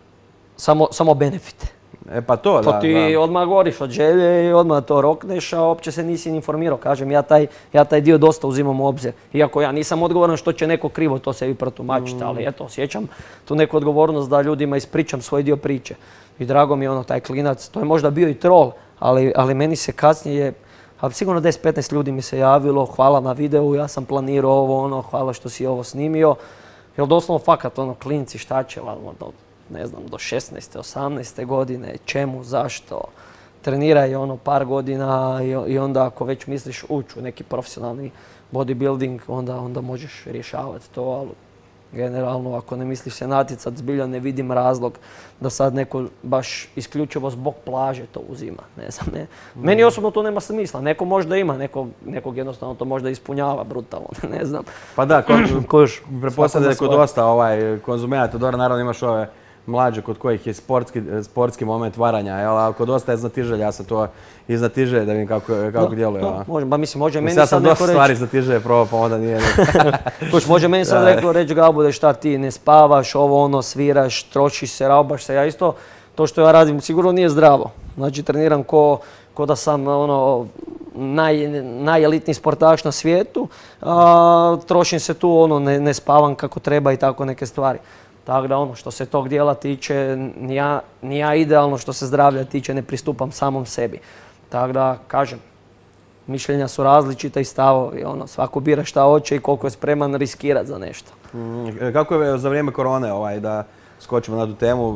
samo, samo benefite. E pa to, da, Pa ti da. odmah goriš od želje i odmah to rokneš, a uopće se nisi ni informirao. Kažem, ja taj, ja taj dio dosta uzimam u obzir. Iako ja nisam odgovoran što će neko krivo to sebi protumačiti, ali eto, osjećam tu neku odgovornost da ljudima ispričam svoj dio priče. I drago mi je ono, taj klinac, to je možda bio i troll, ali, ali meni se kasnije, ali sigurno deset petnaest ljudi mi se javilo, hvala na videu, ja sam planirao ovo, ono, hvala što si ovo snimio. Jer doslovno fakat, ono, klinci, šta će, ono, do, ne znam, do šesnaeste, osamnaeste godine, čemu, zašto, treniraj ono par godina i, i onda ako već misliš ući u neki profesionalni bodybuilding, onda, onda možeš rješavati to, ali generalno ako ne misliš se natjecat, zbilja ne vidim razlog da sad neko baš isključivo zbog plaže to uzima, ne znam, ne. Meni osobno to nema smisla, neko možda ima, nekog, nekog jednostavno to možda ispunjava brutalno, ne znam. Pa da, ko, Koš, pretpostavljam da je kod dosta ovaj, konzumenata, dobro, naravno imaš ove mlađe kod kojih je sportski, sportski moment varanja, jel? Ali kod dosta je znatiželja, ja sam to i znatiželje da vidim kako, kako djeluje. Da, a. može, ba mislim, može Mislim, meni ja sad sam neko dosta reći, stvari znatiželje probao, pa onda nije. Kuš, može meni sad Da. neko reći, Gabude, šta ti ne spavaš, ovo ono, sviraš, trošiš se, raubaš se, ja isto, to što ja radim sigurno nije zdravo. Znači treniram ko, ko da sam ono, naj, najelitniji sportaš na svijetu, a, trošim se tu, ono, ne, ne spavam kako treba i tako neke stvari. Tako da ono, što se tog dijela tiče, ni ja, ni ja idealno što se zdravlja tiče ne pristupam samom sebi. Tako da, kažem, mišljenja su različita i stavovi, ono, svako bira šta hoće i koliko je spreman riskirati za nešto. Mm, kako je za vrijeme korone, ovaj, da skočimo na tu temu,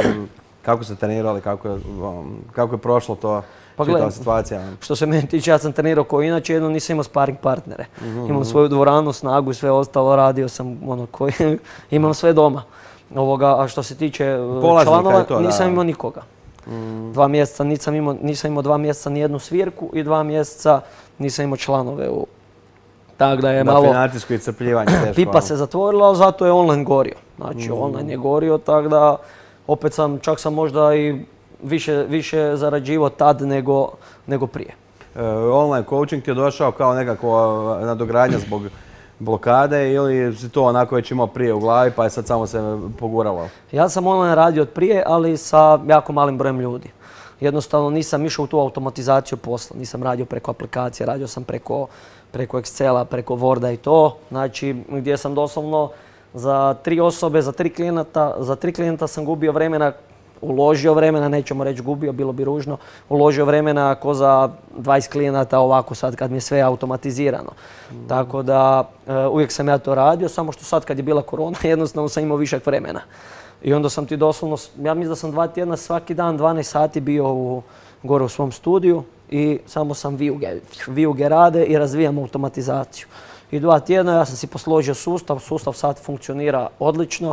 kako ste trenirali, kako je, kako je prošlo to, pa čitava situacija? Što se meni tiče, ja sam trenirao kao inače, jedno nisam imao sparing partnere. Mm-hmm. Imam svoju dvoranu, snagu i sve ostalo, radio sam ono koji, imam sve doma. Ovoga, a što se tiče polaznika članova, to, nisam da. imao nikoga. Mm. Dva mjeseca nisam imao, nisam imao dva mjeseca ni jednu svirku i dva mjeseca nisam imao članove u... Tako da je da, malo... financijsko iscrpljivanje teško. Pipa se zatvorila, ali zato je online gorio. Znači, mm. online je gorio, tako da opet sam, čak sam možda i više, više zarađivao tad nego, nego prije. E, online coaching ti je došao kao nekakva nadogradnja zbog blokade ili si to onako već imao prije u glavi pa je sad samo se poguralo? Ja sam online radio od prije, ali sa jako malim brojem ljudi. Jednostavno nisam išao u tu automatizaciju posla, nisam radio preko aplikacije, radio sam preko, preko Excela, preko Worda i to. Znači gdje sam doslovno za tri osobe, za tri klijenta, za tri klijenta sam gubio vremena, uložio vremena, nećemo reći gubio, bilo bi ružno, uložio vremena ko za dvadeset klijenata ovako sad kad mi je sve automatizirano. Mm. Tako da uh, uvijek sam ja to radio, samo što sad kad je bila korona jednostavno sam imao višak vremena. I onda sam ti doslovno, ja mislim da sam dva tjedna svaki dan dvanaest sati bio u, gore u svom studiju i samo sam vijuge, vijuge rade i razvijam automatizaciju. I dva tjedna ja sam si posložio sustav, sustav sad funkcionira odlično,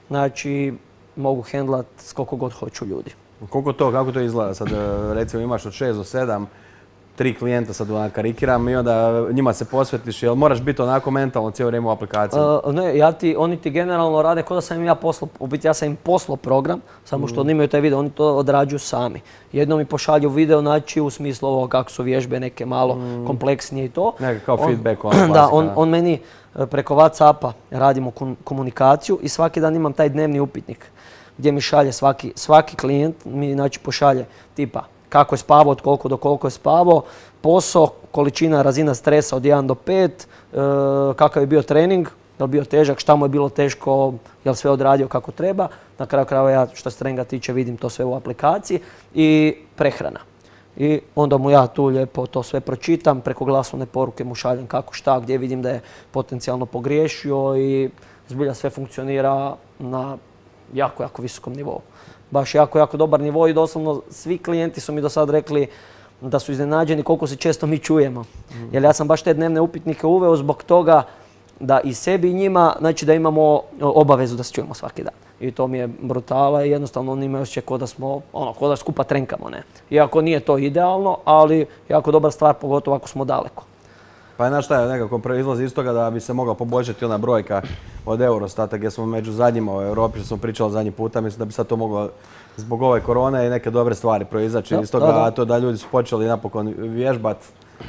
znači mogu hendlat s koliko god hoću ljudi. Koliko to, kako to izgleda? Sad recimo imaš od šest do sedam, tri klijenta sad onako karikiram i onda njima se posvetiš, jel moraš biti onako mentalno cijelo vrijeme u aplikaciji? Uh, ne, ja ti, oni ti generalno rade kao da sam im ja poslao, u biti ja sam im poslao program, samo što mm. oni imaju taj video, oni to odrađuju sami. Jednom mi pošalju video, znači u smislu ovo kako su vježbe neke malo mm. kompleksnije i to. Neka kao on, feedback, ono da, on, on meni preko WhatsAppa radimo komunikaciju i svaki dan imam taj dnevni upitnik gdje mi šalje svaki, svaki klijent, mi znači pošalje tipa kako je spavao, od koliko do koliko je spavao, posao, količina, razina stresa od jedan do pet, e, kakav je bio trening, je li bio težak, šta mu je bilo teško, je li sve odradio kako treba. Na kraju krajeva ja što se treninga tiče vidim to sve u aplikaciji i prehrana. I onda mu ja tu lijepo to sve pročitam, preko glasovne poruke mu šaljem kako šta, gdje vidim da je potencijalno pogriješio i zbilja sve funkcionira na jako, jako visokom nivou. Baš jako, jako dobar nivo i doslovno svi klijenti su mi do sad rekli da su iznenađeni koliko se često mi čujemo. Mm. Jer ja sam baš te dnevne upitnike uveo zbog toga da i sebi i njima, znači da imamo obavezu da se čujemo svaki dan. I to mi je brutala i jednostavno oni imaju osjećaj kao da smo, ono, kao da skupa trenkamo, ne. Iako nije to idealno, ali jako dobra stvar, pogotovo ako smo daleko. Pa znaš šta je, nekako proizlazi iz toga da bi se mogla poboljšati ona brojka od Eurostata gdje smo među zadnjima u Europi, što smo pričali zadnji puta, mislim da bi sad to moglo zbog ove korone i neke dobre stvari proizaći iz toga, a to da ljudi su počeli napokon vježbati,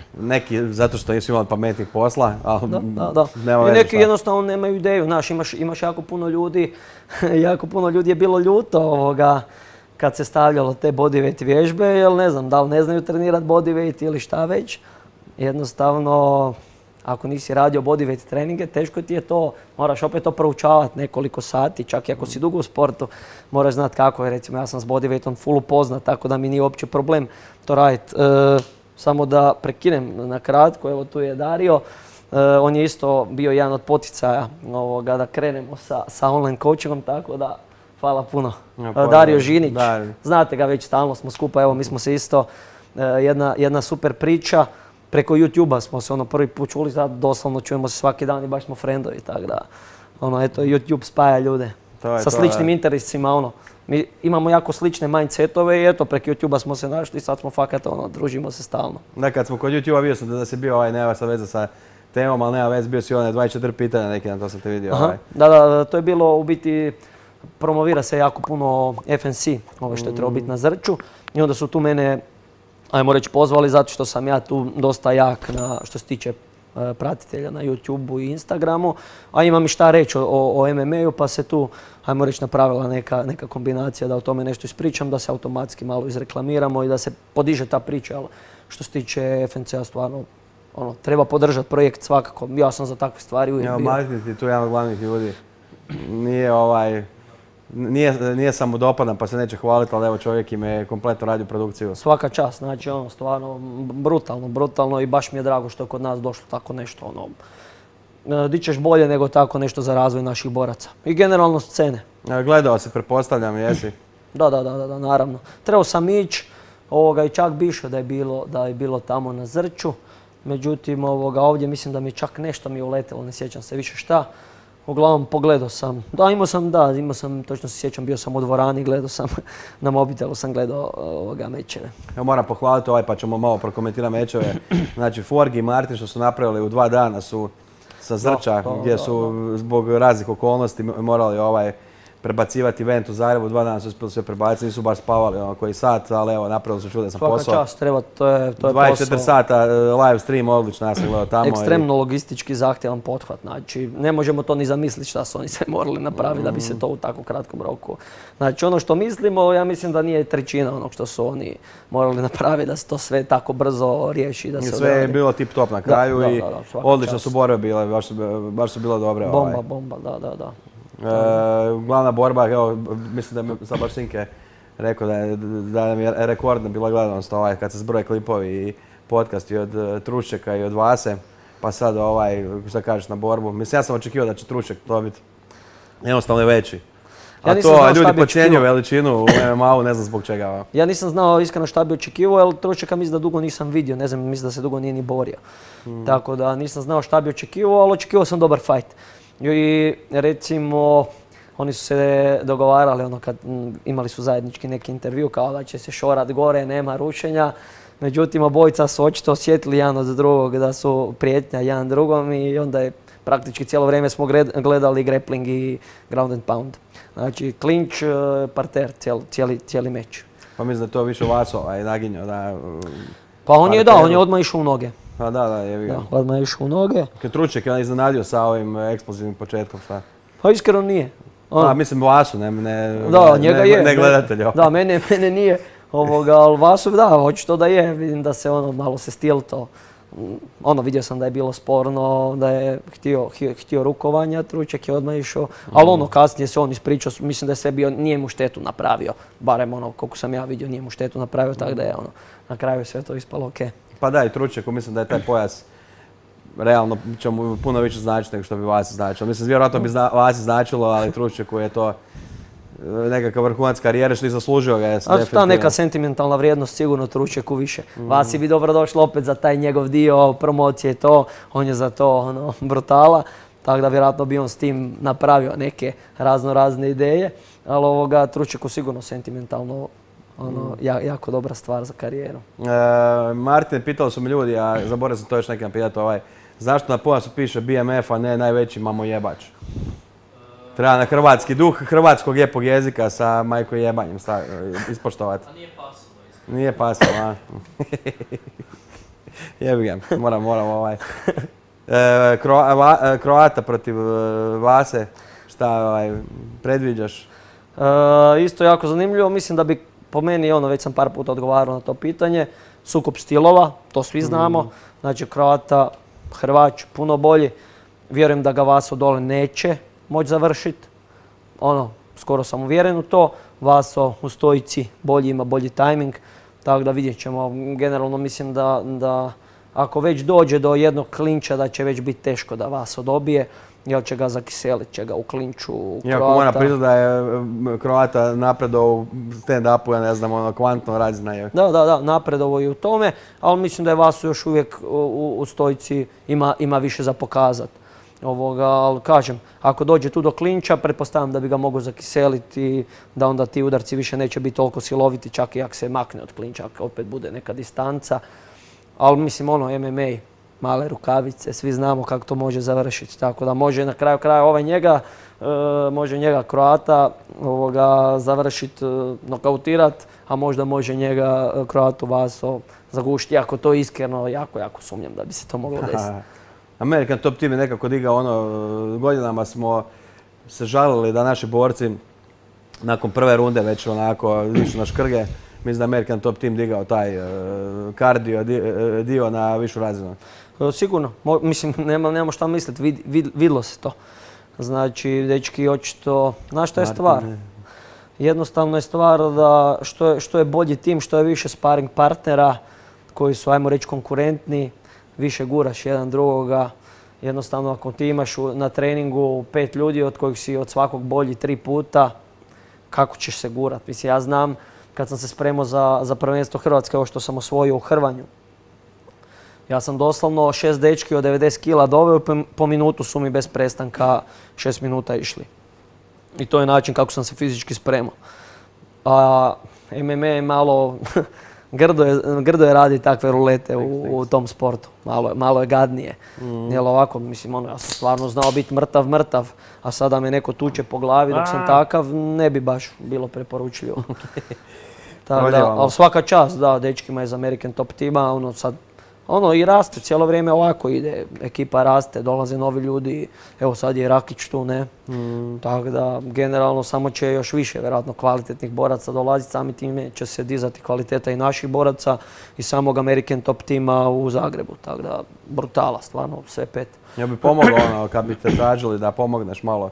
neki zato što nisu imali pametnih posla, ali da, da, da. nema veze. I neki jednostavno nemaju ideju, znaš, imaš, imaš jako puno ljudi, jako puno ljudi je bilo ljuto ovoga, kad se stavljalo te bodyweight vježbe, jer ne znam, da li ne znaju trenirati bodyweight ili šta već. Jednostavno, ako nisi radio bodyweight treninge, teško ti je to, moraš opet to proučavati nekoliko sati, čak i ako si dugo u sportu, moraš znati kako je, recimo ja sam s bodyweightom full upoznat, tako da mi nije uopće problem to raditi. E, samo da prekinem na kratko, evo tu je Dario, e, on je isto bio jedan od poticaja ovoga, da krenemo sa, sa online coachingom, tako da hvala puno. Ja, pa, Dario Žinić, da. Znate ga već, stalno smo skupa, evo mi smo se isto, e, jedna, jedna super priča. Preko YouTube-a smo se ono prvi put čuli, sad doslovno čujemo se svaki dan i baš smo friendovi, tako da ono, eto, YouTube spaja ljude to je, sa to sličnim je. interesima, ono. Mi imamo jako slične mindsetove i eto, preko YouTube-a smo se našli i sad smo fakat, ono, družimo se stalno. Da, kad smo kod YouTube-a bio sam da si bio, ovaj, nema sad veze sa temom, ali nema veze, bio si onaj dvadeset četiri pitanja neki dan, to sam te vidio. Ovaj. Da, da, to je bilo u biti, promovira se jako puno F N C, ovo što je trebalo biti na Zrću i onda su tu mene, ajmo reći, pozvali zato što sam ja tu dosta jak na što se tiče pratitelja na YouTubeu i Instagramu, a imam i šta reći o, o M M A-u, pa se tu, ajmo reći, napravila neka, neka kombinacija da o tome nešto ispričam, da se automatski malo izreklamiramo i da se podiže ta priča. Ali što se tiče F N C-a, stvarno, ono, treba podržati projekt svakako. Ja sam za takve stvari uvijek bio. Martin ti tu jedan od glavnih ljudi. Nije ovaj... Nije, nije samodopadan pa se neće hvaliti, ali evo čovjek im je kompletno radio produkciju. Svaka čast, znači ono stvarno brutalno, brutalno i baš mi je drago što je kod nas došlo tako nešto ono. Di ćeš bolje nego tako nešto za razvoj naših boraca. I generalno scene. Gledao si, pretpostavljam, jesi? Da, da, da, da, naravno. Trebao sam ići, ovoga, i čak bi išao da je bilo, da je bilo tamo na Zrću. Međutim, ovoga, ovdje mislim da mi čak nešto mi je uletilo, ne sjećam se više šta. Uglavnom, pogledao sam. Da, imao sam, da, imao sam, točno se sjećam, bio sam u dvorani, gledao sam, na mobitelu sam gledao ovoga mečeve. Ja moram pohvaliti ovaj pa ćemo malo prokomentirati mečeve. Znači, Forgi i Martin što su napravili u dva dana su sa Zrča, da, da, gdje su zbog raznih okolnosti morali ovaj prebacivati event u Zagrebu, dva dana su uspjeli sve prebaciti, nisu baš spavali ono koji sat, ali evo, napravili su čudan posao. Svaka čast, treba, to je, to je posao. dvadeset četiri sata live stream, odlično, ja sam gledao tamo. Ekstremno logistički zahtjevan pothvat, znači ne možemo to ni zamisliti šta su oni sve morali napraviti da bi se to u tako kratkom roku. Znači ono što mislimo, ja mislim da nije trećina onog što su oni morali napraviti, da se to sve tako brzo riješi. Da se sve je bilo tip top na kraju da, i da, da, da, odlično su borbe bile, baš su, baš su bile dobre. Bomba, ovaj. bomba, da, da, da. E, glavna borba, evo, mislim da mi sad baš Sinke rekao da je, da je rekordna bila gledanost ovaj, kad se zbroje klipovi i podcasti od Truščeka i od Vase, pa sad ovaj, šta kažeš na borbu. Mislim, ja sam očekivao da će Trušček dobiti, jednostavno je veći. A Ja to ljudi podcjenjuju veličinu u M M A-u, ne znam zbog čega. Ja nisam znao iskreno šta bi očekivao, jer Truščeka mislim da dugo nisam vidio, ne znam, mislim da se dugo nije ni borio. Hmm. Tako da nisam znao šta bi očekivao, ali očekivao sam dobar fight. I recimo, oni su se dogovarali, ono kad m, imali su zajednički neki intervju kao da će se šorat gore, nema rušenja. Međutim, obojica su očito osjetili jedan od drugog da su prijetnja jedan drugom i onda je praktički cijelo vrijeme smo gledali grappling i ground and pound. Znači, clinch, parter, cijeli, cijeli, cijeli meč. Pa mislim da je to više Vaso ovaj, naginjao da... Pa on je da, on je odmah išao u noge. Pa da, da, je vidio. Da, odmah je išao u noge. Kad Trušček je on iznenadio sa ovim eksplozivnim početkom, šta? Pa iskreno nije. On... A, mislim Vasu, ne, ne, da, njega ne, je. ne gledatelj. Da, mene, mene nije. Ovoga, ali Vasu, da, očito da je. Vidim da se ono, malo se stil to. Ono, vidio sam da je bilo sporno, da je htio, htio rukovanja, Trušček je odmah išao. Ali ono, kasnije se on ispričao, mislim da je sve bio, nije mu štetu napravio. Barem ono, koliko sam ja vidio, nije mu štetu napravio, tako da je ono, na kraju sve to ispalo okej. Pa da, i Truščeku mislim da je taj pojas realno će mu puno više značiti nego što bi Vasi značilo. Mislim, vjerojatno bi zna, Vasi značilo, ali Truščeku je to nekakav vrhunac karijere što i zaslužio ga je. A ta neka sentimentalna vrijednost sigurno Truščeku više. Mm. Vasi bi dobro došlo opet za taj njegov dio promocije i to. On je za to ono, brutala. Tako da vjerojatno bi on s tim napravio neke razno razne ideje. Ali ovoga Truščeku sigurno sentimentalno ono, mm. jako dobra stvar za karijeru. E, Martin, pitali su mi ljudi, a zaboravio sam to još nekim pitati, ovaj, zašto na pojasu piše B M F, a ne najveći mamojebač? Treba na hrvatski duh, hrvatskog lijepog jezika sa majko jebanjem ispoštovati. A nije pasalo. Nije pasalo, a? Jebi ga, moram, moram ovaj. E, Kro, va, Kroata protiv Vase, šta ovaj, predviđaš? E, isto jako zanimljivo, mislim da bi po meni, ono, već sam par puta odgovarao na to pitanje, sukob stilova, to svi znamo. Mm. Znači, Kroata, Hrvač, puno bolji. Vjerujem da ga Vaso dole neće moći završiti. Ono, skoro sam uvjeren u to. Vaso u stojici bolji, ima bolji tajming. Tako da vidjet ćemo. Generalno mislim da, da ako već dođe do jednog klinča da će već biti teško da Vaso dobije. Jer će ga zakiselit, će ga u klinču, u Kroata. Iako moram priznati da je Kroata napredovao u stand-upu, ja ne znam, ono, kvantno razina je. Da, da, da, napredovao i u tome, ali mislim da je Vaso još uvijek u, u stojici, ima, ima više za pokazat. Ovoga, ali kažem, ako dođe tu do klinča, pretpostavljam da bi ga mogu zakiseliti, da onda ti udarci više neće biti toliko siloviti, čak i ako se makne od klinča, ako opet bude neka distanca. Ali mislim, ono, M M A, male rukavice, svi znamo kako to može završiti. Tako da može na kraju kraja ovaj njega, e, može njega Kroata ovoga, završiti, nokautirati, a možda može njega Kroatu Vaso zagušiti. Ako to iskreno, jako, jako sumnjam da bi se to moglo desiti. American Top Team je nekako digao ono, godinama smo se žalili da naši borci nakon prve runde već onako išli na škrge. Mislim da American Top Team digao taj uh, kardio dio, dio na višu razinu. Sigurno, Mo, mislim, nema, nemamo šta misliti, vid, vid, vidlo se to. Znači, dečki očito, znaš što je stvar? Jednostavno je stvar da što je, što je bolji tim, što je više sparring partnera koji su, ajmo reći, konkurentni, više guraš jedan drugoga. Jednostavno, ako ti imaš na treningu pet ljudi od kojih si od svakog bolji tri puta, kako ćeš se gurat? Mislim, ja znam kad sam se spremao za, za prvenstvo Hrvatske, ovo što sam osvojio u Hrvanju. Ja sam doslovno šest dečki od devedeset kila doveo, po minutu su mi bez prestanka šest minuta išli. I to je način kako sam se fizički spremao. A M M A je malo, grdo je, grdo je radi takve rulete u, u tom sportu. Malo, malo je gadnije. Mm. Jer ovako, mislim, ono, ja sam stvarno znao biti mrtav, mrtav, a sada me neko tuče po glavi dok sam takav, ne bi baš bilo preporučljivo. Tako da, ali svaka čast, da, dečkima iz American Top Teama, ono sad, ono i raste, cijelo vrijeme ovako ide, ekipa raste, dolaze novi ljudi, evo sad je Rakić tu, ne? Mm. Tako da, generalno samo će još više, vjerojatno, kvalitetnih boraca dolaziti, sami time će se dizati kvaliteta i naših boraca i samog American Top Teama u Zagrebu, tako da, brutala, stvarno, sve pet. Ja bi pomogao ono, kad bi te tražili da pomogneš malo.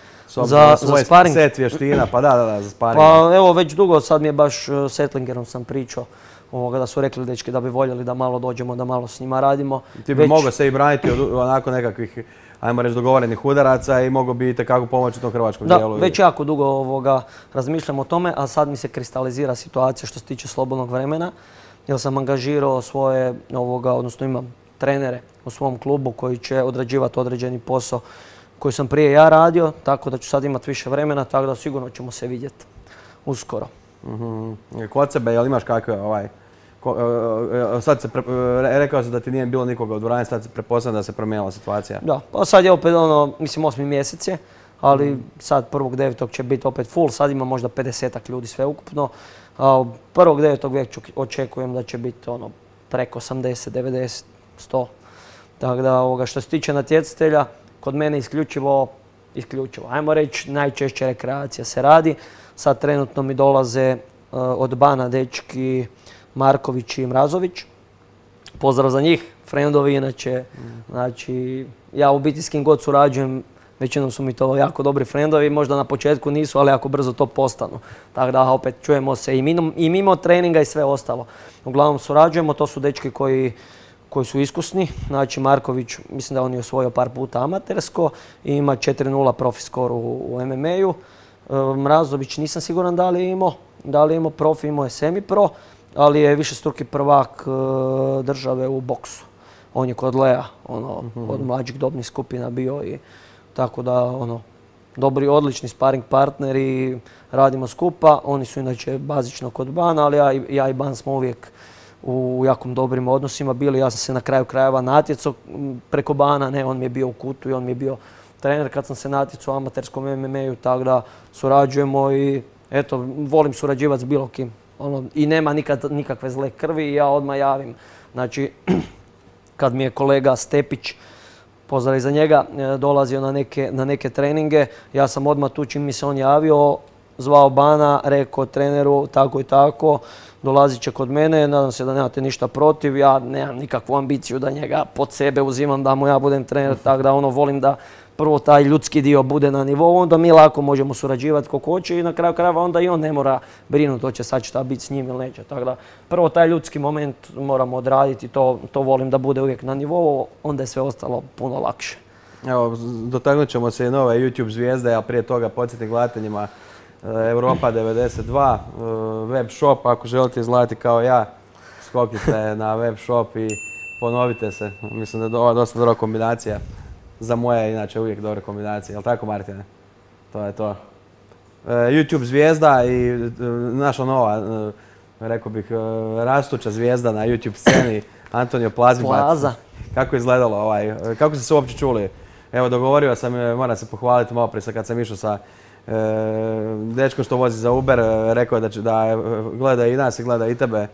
Za, za sparing? Set vještina, pa da, da, da, za sparing. Pa evo, već dugo, sad mi je baš s Ettlingerom sam pričao. Ovoga, da su rekli dečki da bi voljeli da malo dođemo, da malo s njima radimo. Ti bi Već... mogao se i braniti od onako nekakvih, ajmo reći, dogovorenih udaraca i mogao bi itekako pomoći u tom hrvatskom da, dijelu. Da, već jako dugo ovoga, razmišljam o tome, a sad mi se kristalizira situacija što se tiče slobodnog vremena. Jer sam angažirao svoje, ovoga, odnosno imam trenere u svom klubu koji će odrađivati određeni posao koji sam prije ja radio, tako da ću sad imati više vremena, tako da sigurno ćemo se vidjeti uskoro. Mm-hmm. Kod sebe, jel imaš kakve ovaj... Ko, uh, sad se, pre, uh, rekao si da ti nije bilo nikoga u dvorani, sad se pretpostavljam da se promijenila situacija. Da, pa sad je opet ono, mislim osmi mjesec je, ali mm. sad prvog devetog će biti opet full, sad ima možda pedesetak ljudi sve ukupno. Uh, prvog devetog već očekujem da će biti ono preko osamdeset, devedeset, sto. Tako da ovoga, što se tiče natjecatelja, kod mene isključivo, isključivo, ajmo reći najčešće rekreacija se radi. Sad trenutno mi dolaze uh, od Bana dečki Marković i Mrazović. Pozdrav za njih, friendovi inače. Mm. Znači, ja u biti s kim god surađujem, većinom su mi to jako dobri friendovi. Možda na početku nisu, ali jako brzo to postanu. Tako da opet čujemo se i mimo, i mimo treninga i sve ostalo. Uglavnom surađujemo, to su dečki koji, koji su iskusni. Znači, Marković, mislim da on je osvojio par puta amatersko i ima četiri nula profi skor u, u M M A-u. Mrazović nisam siguran da li je imao, da li je imao profi, imao je semi-pro, ali je višestruki prvak države u boksu. On je kod Lea, ono, mm-hmm. od mlađih dobnih skupina bio i tako da, ono, dobri, odlični sparing partneri, radimo skupa. Oni su inače bazično kod Bana, ali ja, ja i Ban smo uvijek u jakom dobrim odnosima bili. Ja sam se na kraju krajeva natjecao preko Bana, ne, on mi je bio u kutu i on mi je bio trener kad sam se natjecao u amaterskom M M A-u, tako da surađujemo i eto, volim surađivati s bilo kim. Ono, i nema nikad, nikakve zle krvi i ja odmah javim. Znači, kad mi je kolega Stepić, pozdrav i za njega, dolazio na neke, na neke treninge, ja sam odmah tu čim mi se on javio, zvao Bana, rekao treneru tako i tako, dolazit će kod mene, nadam se da nemate ništa protiv, ja nemam nikakvu ambiciju da njega pod sebe uzimam, da mu ja budem trener, tako da ono volim da prvo taj ljudski dio bude na nivou, onda mi lako možemo surađivati kako hoće i na kraju krajeva onda i on ne mora brinuti hoće sad šta biti s njim ili neće. Tako da prvo taj ljudski moment moramo odraditi, to, to volim da bude uvijek na nivou, onda je sve ostalo puno lakše. Evo, dotaknut ćemo se i nove YouTube zvijezde, a prije toga podsjetnik gledateljima Europa devedeset dva, web shop, ako želite izgledati kao ja, skokite na web shop i ponovite se. Mislim da je ovo dosta dobra kombinacija. Za moje, inače, uvijek dobre kombinacije. Jel' tako, Martine? To je to. YouTube zvijezda i naša nova, rekao bih, rastuća zvijezda na YouTube sceni, Antonio Plazmibac. Plaza. Kako je izgledalo ovaj, kako ste se uopće čuli? Evo, dogovorio sam, moram se pohvaliti malo prije kad sam išao sa e, dečkom što vozi za Uber, rekao je da, će, da gleda i nas i gleda i tebe.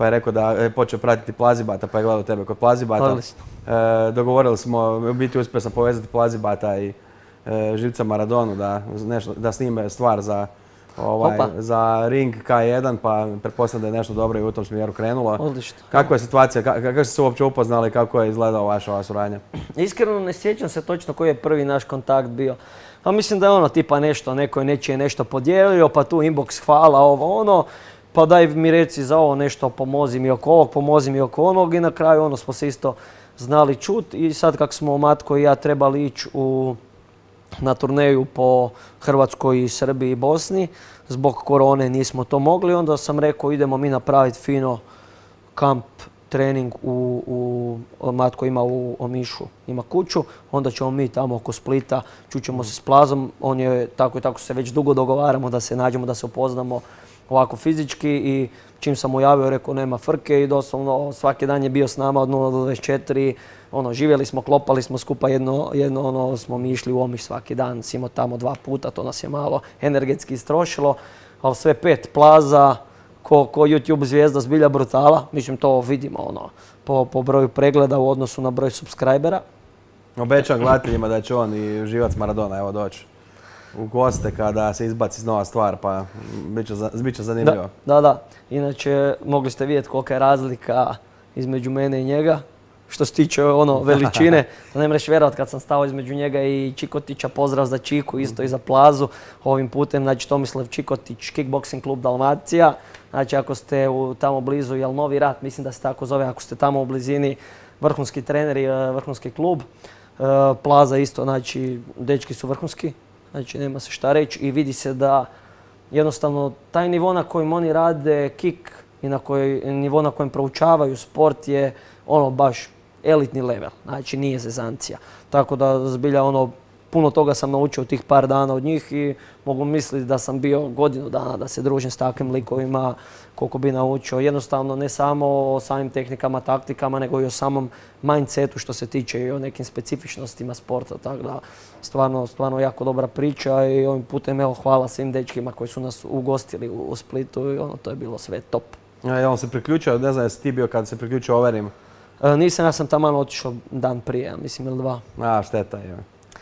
pa je rekao da je počeo pratiti Plazibata, pa je gledao tebe kod Plazibata. E, dogovorili smo, u biti uspio sam povezati Plazibata i e, Živca Maradonu da, nešto, da snime stvar za, ovaj, za Ring K jedan, pa pretpostavljam da je nešto dobro i u tom smjeru krenulo. Odlično. Kakva je situacija, kako ste se uopće upoznali, kako je izgledala vaša ova suradnja? Iskreno ne sjećam se točno koji je prvi naš kontakt bio. Pa mislim da je ono tipa nešto, neko je nečije nešto podijelio, pa tu inbox hvala, ovo ono. Pa daj mi reci za ovo nešto, pomozi mi oko ovog, pomozi mi oko onog i na kraju ono smo se isto znali čut i sad kak smo Matko i ja trebali ići u, na turneju po Hrvatskoj, Srbiji i Bosni, zbog korone nismo to mogli, onda sam rekao idemo mi napraviti fino kamp, trening u, u Matko ima u Omišu, ima kuću, onda ćemo mi tamo oko Splita, čućemo se s Plazom, on je tako i tako se već dugo dogovaramo da se nađemo, da se upoznamo ovako fizički i čim sam mu javio rekao nema frke i doslovno svaki dan je bio s nama od nula do dvadeset četiri, ono živjeli smo, klopali smo skupa jedno, jedno ono smo mi išli u Omiš svaki dan, simo tamo dva puta, to nas je malo energetski istrošilo, ali sve pet Plaza, ko, ko YouTube zvijezda zbilja brutala, mislim to vidimo ono po, po broju pregleda u odnosu na broj subscribera. Obećam gledateljima da će on i Živac Maradona evo doći u goste kada se izbaci nova stvar, pa bit će zanimljivo. Da, da, da. Inače, mogli ste vidjeti kolika je razlika između mene i njega. Što se tiče ono veličine, da ne mreš vjerovat kad sam stao između njega i Čikotića, pozdrav za Čiku, isto i za Plazu. Ovim putem, znači Tomislav Čikotić, Kickboxing klub Dalmacija. Znači ako ste u, tamo blizu, jel Novi Rat, mislim da se tako zove, ako ste tamo u blizini, vrhunski trener i vrhunski klub. Plaza isto, znači dečki su vrhunski. Znači nema se šta reći i vidi se da jednostavno taj nivo na kojem oni rade kick i na koji, nivo na kojem proučavaju sport je ono baš elitni level, znači nije zezancija. Tako da zbilja ono puno toga sam naučio tih par dana od njih i mogu misliti da sam bio godinu dana da se družim s takvim likovima koliko bi naučio. Jednostavno ne samo o samim tehnikama, taktikama, nego i o samom mindsetu što se tiče i o nekim specifičnostima sporta. Tako da stvarno, stvarno jako dobra priča i ovim putem evo hvala svim dečkima koji su nas ugostili u, u Splitu i ono to je bilo sve top. Ja, on se priključio, ne znam jesi ti bio kad se priključio Overim? E, nisam, ja sam taman otišao dan prije, mislim ili dva. A, šteta je.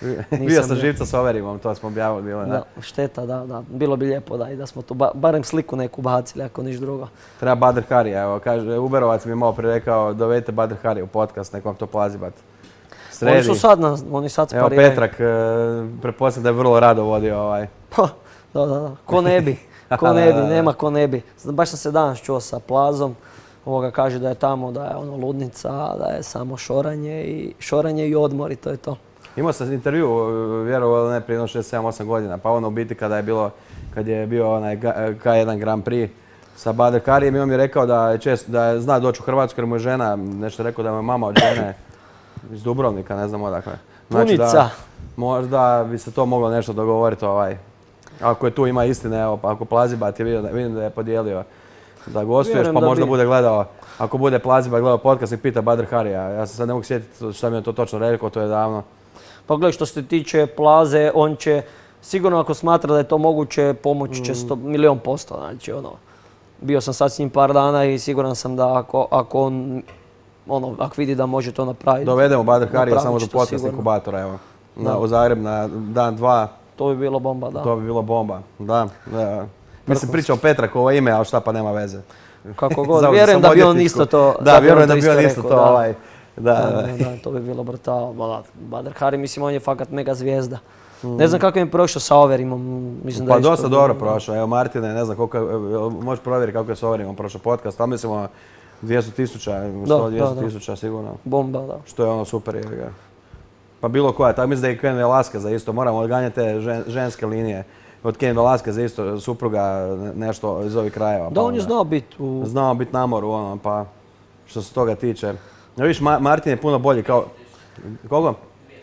Bio sam Živca s Overimom, to smo objavili bilo, da? Da, šteta, da, da. Bilo bi lijepo da i da smo tu ba, barem sliku neku bacili, ako niš drugo. Treba Badr Harija, evo, kaže, Uberovac mi je malo prije rekao, dovedite Badr Harija u podcast, nek vam to Plazibat sredi. Oni su sad, na, oni sad spariraju. Evo, Petrak, pretpostavljam da je vrlo rado vodio ovaj. Pa, da, da, da, ko ne bi, ko ne bi, nema ko ne bi. Baš sam se danas čuo sa Plazom, ovoga kaže da je tamo, da je ono ludnica, da je samo šoranje i, šoranje i odmor i to je to. Imao sam intervju, vjerovali ne, prije šest sedam osam godina, pa ono u biti kada je bilo, kad je bio onaj K jedan Grand Prix sa Badr Harijem i on mi je rekao da je često, da je zna doći u Hrvatsku jer mu je žena, nešto rekao da mu je mama od žene iz Dubrovnika, ne znam odakle. Znači da možda bi se to moglo nešto dogovoriti ovaj. Ako je tu ima istine, evo, pa ako Plazibat je vidio, vidim da je podijelio da gostuješ, pa možda bude gledao, ako bude Plazibat gledao podcast i pita Badr Harija, ja se sad ne mogu sjetiti šta mi je to točno rekao, to je davno. Pa gledaj, što se tiče Plaze, on će sigurno ako smatra da je to moguće pomoći će sto, milion posto. Znači, ono, bio sam sad s njim par dana i siguran sam da ako, ako on ono, ako vidi da može to napraviti. Dovedemo Badr Harija samo do podcast inkubatora, evo. Na, u Zagreb na dan dva. To bi bilo bomba, da. To bi bilo bomba, da. da. Mislim, pričao Petrak ovo ime, ali šta pa nema veze. Kako god, vjerujem da bi on isto to Da, vjerujem da bi on isto to ovaj. Da, da, da, to bi bilo brutalno. Badr Hari, mislim, on je fakat mega zvijezda. Mm. Ne znam kako je prošao sa Overimom. Mislim pa da dosta dobro prošao. Evo Martine, ne znam koliko, možeš provjeriti kako je sa Overimom prošao podcast. Tamo mislimo dvjesto tisuća, sto do dvjesto tisuća sigurno. Bomba, da. Što je ono super je ga. Pa bilo koja, tako mislim da je Ken Velasquez isto. Moramo odganjati te žen, ženske linije. Od Ken Velasquez isto supruga nešto iz ovih krajeva. Da, pa on je znao biti u... Znao biti na moru, ono, pa što se toga tiče. Ja viš, Ma Martin je puno bolji kao... Koliko?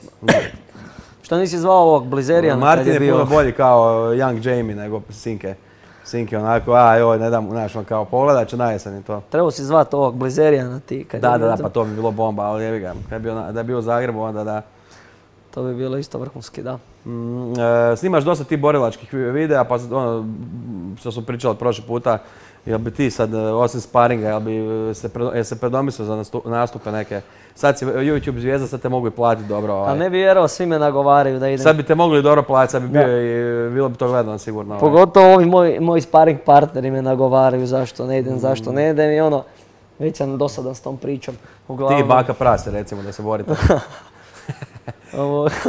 Šta nisi zvao ovog Blizerijana kad je bio? Martin je puno bolji kao Young Jamie nego Sinke. Sinke onako, a joj, ne dam, znaš, on kao pogledat će na jesen i to. Trebao si zvati ovog Blizerijana ti kad da, je... Da, da, pa to bi bilo bomba, ali jebi ga. Kad bi da je bio u Zagrebu, onda da... To bi bilo isto vrhunski, da. Mm, e, snimaš dosta ti borilačkih videa, pa ono, što smo pričali od prošle puta, Jel bi ti sad, osim sparinga, jel bi se, jel se predomislio za nastupe neke? Sad si YouTube zvijezda, sad te mogu i platiti dobro. Ovaj. A ne bi vjerovao, svi me nagovaraju da idem. Sad bi te mogli dobro platiti, sad bi bio i, bilo bi to gledano sigurno. Ovaj. Pogotovo ovi moji, moji sparing partneri me nagovaraju zašto ne idem, mm. zašto ne idem i ono, već sam dosadan s tom pričom. Uglavnom... Ti i baka prase recimo da se borite. Ovo, uh...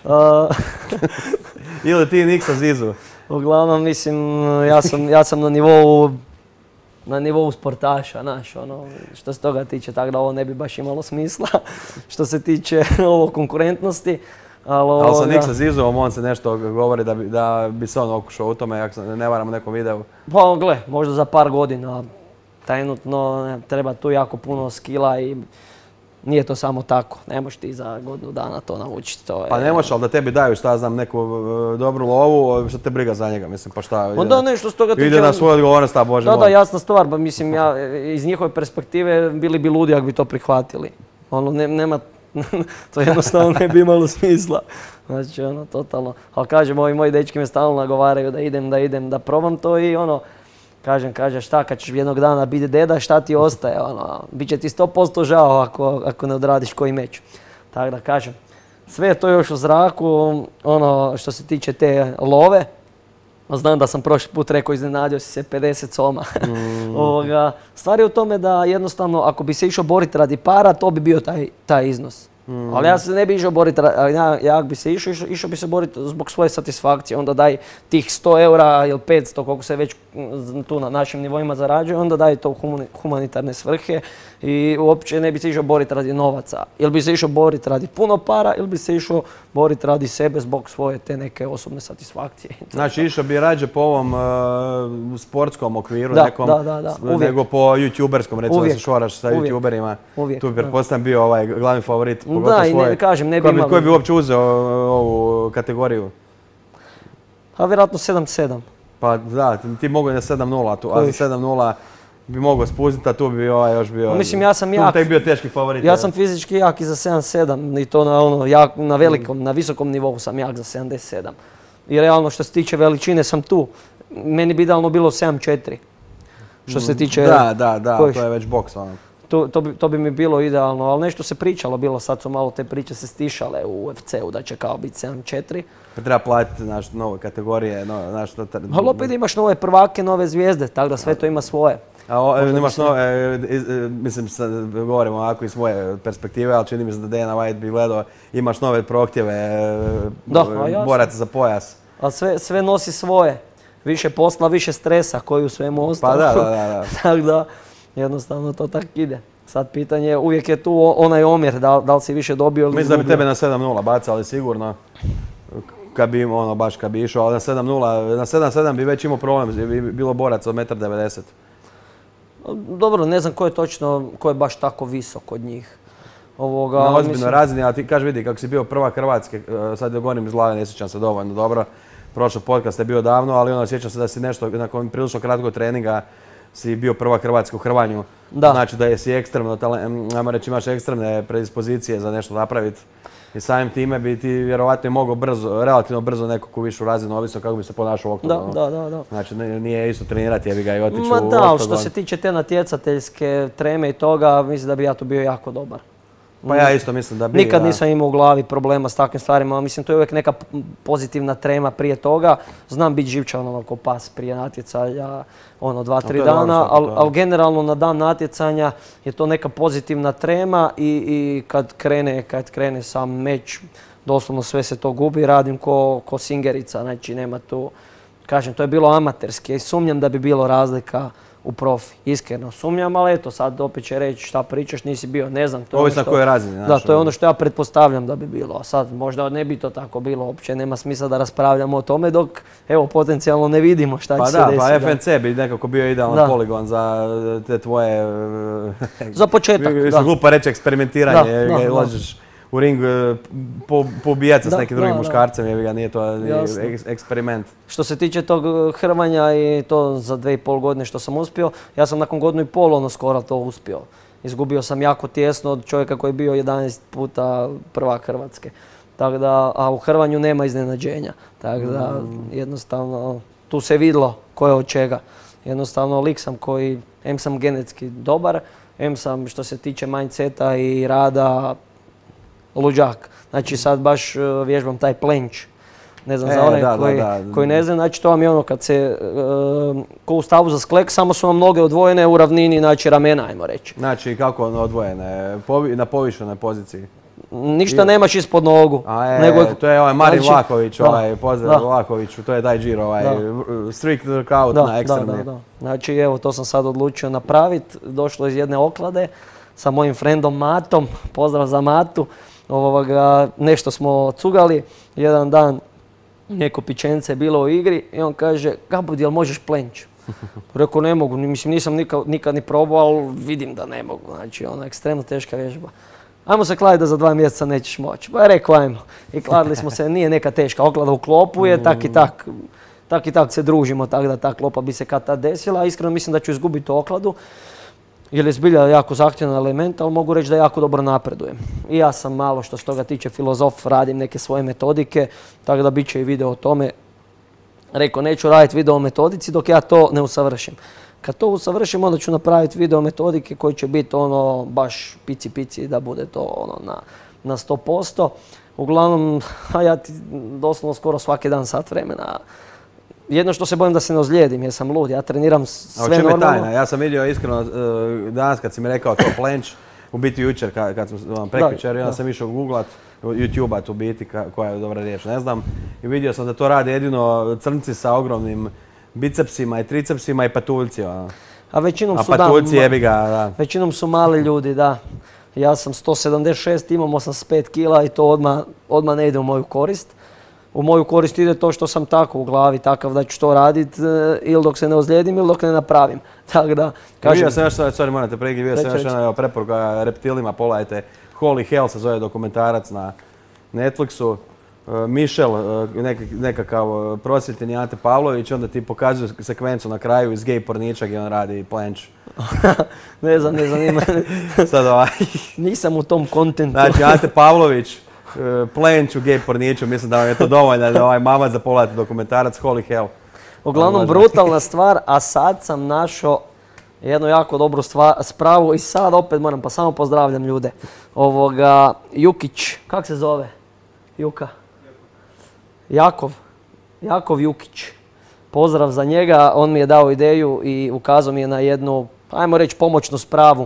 Ili ti i Niksa Zizu. Uglavnom, mislim, ja sam, ja sam na nivou, na nivou sportaša, znaš, ono, što se toga tiče, tako da ovo ne bi baš imalo smisla, što se tiče ovo konkurentnosti. Ali Ali sa Niksa Zizovom on se nešto govori da bi, da bi se on okušao u tome, ako se ne varam u nekom videu. Pa, gle, možda za par godina, trenutno treba tu jako puno skila i nije to samo tako, ne možeš ti za godinu dana to naučiti. To je... Pa ne možeš, ali da tebi daju, šta znam, neku uh, dobru lovu, šta te briga za njega, mislim, pa šta... Onda nešto s toga tiče... Ide na svoju odgovornost, a Bože moj. Da, moj. da, jasna stvar, ba, mislim, ja, iz njihove perspektive bili bi ludi ako bi to prihvatili. Ono, ne, nema, to jednostavno ne bi imalo smisla. Znači, ono, totalno. Ali kažem, ovi moji dečki me stalno nagovaraju da idem, da idem, da probam to i ono, Kažem, kaže šta kad ćeš jednog dana biti deda, šta ti ostaje, ono, bit će ti sto posto žao ako, ako ne odradiš koji meč. Tako da kažem, sve je to još u zraku, ono što se tiče te love. Znam da sam prošli put rekao, iznenadio si se pedeset soma. Mm. Ovoga, stvar je u tome da jednostavno ako bi se išao boriti radi para, to bi bio taj, taj iznos. Mm. Ali ja se ne bi išao boriti, ja, ja bi se išao, išao, išao bi se boriti zbog svoje satisfakcije. Onda daj tih sto eura ili petsto, koliko se već tu na našim nivoima zarađuje, onda daj to u humanitarne svrhe i uopće ne bi se išao boriti radi novaca. Ili bi se išao boriti radi puno para, ili bi se išao boriti radi sebe zbog svoje te neke osobne satisfakcije. Znači išao bi rađe po ovom uh, sportskom okviru da, nekom, da, da, da. nego po youtuberskom, recimo da se šoraš sa Uvijek. youtuberima. Uvijek. Tu bi pretpostavljam bio ovaj glavni favorit. Da, i svoje. ne kažem, ne bi Ko bi, imali... Koji bi uopće uzeo ovu kategoriju? Pa vjerojatno sedam sedam. Pa da, ti mogu na sedam nula, a za sedam nula bi mogao spustiti, a tu bi ovaj još bio... Mislim, ja sam jak. Tu bi tek bio teški favorit. Ja sam fizički jak i za sedam sedam i to na, ono, jak, na velikom, na visokom nivou sam jak za sedamdeset sedam. I realno što se tiče veličine sam tu. Meni bi idealno bilo sedam četiri. Što se tiče... Da, da, da, kojiš? To je već boks ono. To, to, bi, to bi mi bilo idealno, ali nešto se pričalo bilo, sad su malo te priče se stišale u U F C-u da će kao biti sedam četiri. Treba platiti naš, nove kategorije, no, naš... Ali opet imaš nove prvake, nove zvijezde, tako da sve to ima svoje. A o, imaš nove, mislim, sad govorimo ovako iz moje perspektive, ali čini mi se da Dana White bi gledao, imaš nove prohtjeve, da, boraca za pojas. Ali sve, sve nosi svoje, više posla, više stresa koji u svemu ostalo. Pa da, da, da. da. Tako da, jednostavno to tako ide. Sad pitanje, uvijek je tu onaj omjer, da, da li si više dobio ili mislim da bi tebe na sedam nula bacali sigurno. Kad bi, ono, baš kad bi išao, ali na sedam nula, na sedam sedam bi već imao problem, bi bilo borac od jedan devedeset metra. Dobro, ne znam ko je točno, ko je baš tako visok od njih. Ovoga, na ozbiljnoj mislim... razini, a ti kaži vidi, kako si bio prva Hrvatske, sad da govorim iz glave, ne sjećam se dovoljno dobro. Prošli podcast je bio davno, ali ono, sjećam se da si nešto, nakon prilično kratkog treninga, si bio prva Hrvatska u hrvanju. Da. Znači da si ekstremno, ajmo reći, imaš ekstremne predispozicije za nešto napraviti. I samim time bi ti vjerovatno mogao brzo, relativno brzo nekakvu višu razinu, ovisno kako bi se ponašao u oktagonu. Da, da, da. Znači nije isto trenirati, ja bi ga i otići u Ma oktagon. da, ali što se tiče te natjecateljske treme i toga, mislim da bi ja tu bio jako dobar. Pa ja isto mislim da bi... Nikad da. nisam imao u glavi problema s takvim stvarima, mislim to je uvijek neka pozitivna trema prije toga. Znam biti živčan ono ko pas prije natjecanja, ono dva, tri dana, ali al generalno na dan natjecanja je to neka pozitivna trema i, i kad, krene, kad krene sam meč, doslovno sve se to gubi, radim ko, ko singerica, znači nema tu, kažem, to je bilo amaterski i sumnjam da bi bilo razlika u profi. Iskreno sumnjam, ali eto sad opet će reći šta pričaš, nisi bio, ne znam. Ovisno na kojoj razini. Da, to je ono što ja pretpostavljam da bi bilo, a sad možda ne bi to tako bilo, uopće nema smisla da raspravljamo o tome dok evo potencijalno ne vidimo šta će se desiti. Pa da, pa F N C bi nekako bio idealan poligon za te tvoje... Za početak, da. Glupo reći eksperimentiranje, ulaziš u ring poubijati se s nekim drugim muškarcem, jer ga nije to eksperiment. Što se tiče tog hrvanja i to za dve i pol godine što sam uspio, ja sam nakon godinu i pol ono skoro to uspio. Izgubio sam jako tjesno od čovjeka koji je bio jedanaest puta prvak Hrvatske. Tako da, a u hrvanju nema iznenađenja. Tako da jednostavno tu se vidlo ko je od čega. Jednostavno lik sam koji, em sam genetski dobar, em sam što se tiče mindseta i rada luđak. Znači sad baš vježbam taj plenč. Ne znam, e, za one da, koji, da, da. koji ne znam, znači to vam je ono kad se, uh, ko u stavu za sklek, samo su vam noge odvojene u ravnini, znači ramena, ajmo reći. Znači kako ono odvojene, Povi, na povišenoj poziciji? Ništa I... nemaš ispod nogu. A je, nego, to je ovaj Marin znači, Vlaković, ovaj, pozdrav Vlakoviću, to je taj Giro, ovaj, strict workout da, na ekstremni. Da, da, da. Znači evo, to sam sad odlučio napraviti, došlo iz jedne oklade sa mojim frendom Matom, pozdrav za Matu, ovoga, nešto smo cugali, jedan dan neko pićence je bilo u igri i on kaže, Gabud, jel možeš plenč? Rekao, ne mogu, mislim nisam nikad, nikad ni probao, ali vidim da ne mogu, znači ona ekstremno teška vježba. Ajmo se kladiti da za dva mjeseca nećeš moći. Pa je rekao, ajmo. I kladili smo se, nije neka teška oklada u klopu je, tak i tak, tak i tak se družimo, tako da ta klopa bi se kad tad desila. Iskreno mislim da ću izgubiti okladu, jer je zbilja jako zahtjevan element, ali mogu reći da jako dobro napredujem. I ja sam malo što se toga tiče filozof, radim neke svoje metodike, tako da bit će i video o tome. Rekao, neću raditi video o metodici dok ja to ne usavršim. Kad to usavršim, onda ću napraviti video metodike koji će biti ono baš pici pici da bude to ono na, na sto posto. Uglavnom, a ja ti doslovno skoro svaki dan sat vremena. Jedno što se bojim da se ne ozlijedim jer sam lud, ja treniram sve normalno. A o čem je tajna? Ja sam vidio iskreno danas kad si mi rekao to plenč, u biti jučer kad, kad sam prekjučer, ja sam išao googlat, YouTube-at u biti koja je dobra riječ, ne znam. I vidio sam da to rade jedino crnci sa ogromnim bicepsima i tricepsima i patuljci. A većinom A su patuljci da, jebi ga, da. Većinom su mali ljudi, da. Ja sam sto sedamdeset šest, imam osamdeset pet kila i to odmah, odmah ne ide u moju korist. U moju korist ide to što sam tako u glavi, takav da ću to raditi ili dok se ne ozlijedim ili dok ne napravim. Tako da, kažem... Vidio sam još, sorry, morate pregledati, vidio sam još jedna preporuka reptilima, pogledajte. Holy Hell se zove dokumentarac na Netflixu. Mišel, nekakav prosvjetljeni Ante Pavlović, onda ti pokazuju sekvencu na kraju iz gej porniča gdje on radi plenč. Ne znam, ne zanima. Sad ovaj. Nisam u tom kontentu. Znači Ante Pavlović, plenč u gej porniču, mislim da vam je to dovoljno da ovaj mama za pogledati dokumentarac Holy Hell. Uglavnom brutalna stvar, a sad sam našao jednu jako dobru spravu i sad opet moram, pa samo pozdravljam ljude. Ovoga, Jukić, kak se zove? Juka? Jakov, Jakov Jukić. Pozdrav za njega, on mi je dao ideju i ukazao mi je na jednu, ajmo reći, pomoćnu spravu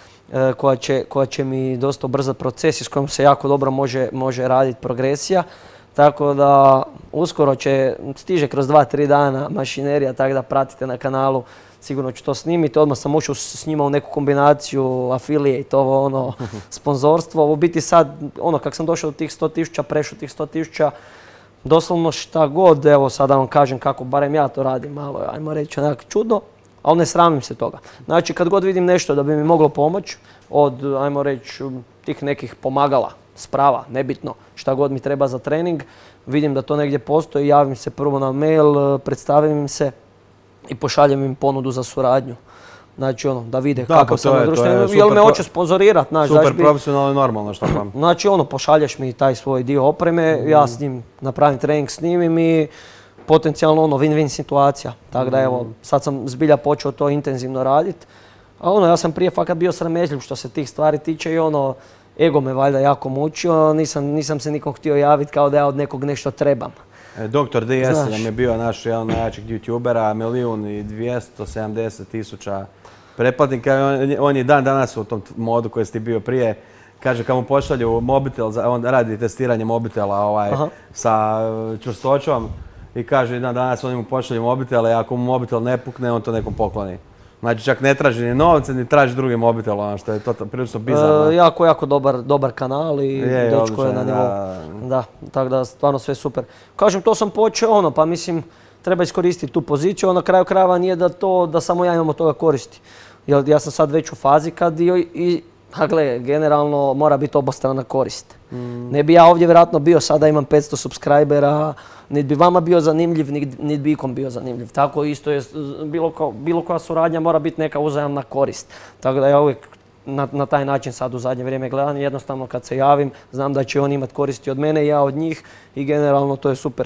e, koja, će, koja će mi dosta ubrzati proces i s kojom se jako dobro može, može raditi progresija. Tako da uskoro će, stiže kroz dva, tri dana mašinerija, tako da pratite na kanalu. Sigurno ću to snimiti, odmah sam ušao s njima u neku kombinaciju, affiliate, ovo ono, sponzorstvo. U biti sad, ono, kak sam došao do tih sto tisuća, prešao tih sto tisuća, doslovno šta god, evo sad da vam kažem kako, barem ja to radim malo, ajmo reći onak čudno, ali ne sramim se toga. Znači kad god vidim nešto da bi mi moglo pomoći, od, ajmo reći, tih nekih pomagala, sprava, nebitno, šta god mi treba za trening, vidim da to negdje postoji, javim se prvo na mail, predstavim im se i pošaljem im ponudu za suradnju. Znači ono, da vide da, kako sam na društvenom, jel me hoće sponzorirat, znaš, super profesionalno i normalno što vam. Znači ono, pošalješ mi taj svoj dio opreme, mm. ja s njim napravim trening, snimim i potencijalno ono, win-win situacija. Tako da evo, sad sam zbilja počeo to intenzivno raditi. A ono, ja sam prije fakat bio sramežljiv što se tih stvari tiče i ono, ego me valjda jako mučio, nisam, nisam se nikom htio javiti kao da ja od nekog nešto trebam. Doktor D S nam je bio naš jedan najjačih youtubera, milijun i dvijesto sedamdeset tisuća pretplatnika. On, on je dan danas u tom modu koji si ti bio prije. Kaže kad mu pošalju mobitel, on radi testiranje mobitela ovaj, sa čvrstoćom i kaže dan danas oni mu pošalju mobitele i ako mu mobitel ne pukne, on to nekom pokloni. Znači čak ne traži ni novce, ni traži drugi mobitel, ono što je to prilično bizarno. E, jako, jako dobar, dobar kanal i dečko je na nivou. Da, da, tako da stvarno sve super. Kažem, to sam počeo ono, pa mislim treba iskoristiti tu poziciju, a na kraju krajeva nije da to, da samo ja imam od toga koristi. Jer ja sam sad već u fazi kad i, i a gle, generalno mora biti obostrana korist. Mm. Ne bi ja ovdje vjerojatno bio, sada imam petsto subscribera, niti bi vama bio zanimljiv, niti bi ikom bio zanimljiv. Tako isto je, bilo, ko, bilo koja suradnja mora biti neka uzajamna korist. Tako da ja uvijek na, na taj način sad u zadnje vrijeme gledam. Jednostavno kad se javim, znam da će oni imati koristi od mene i ja od njih i generalno to je super.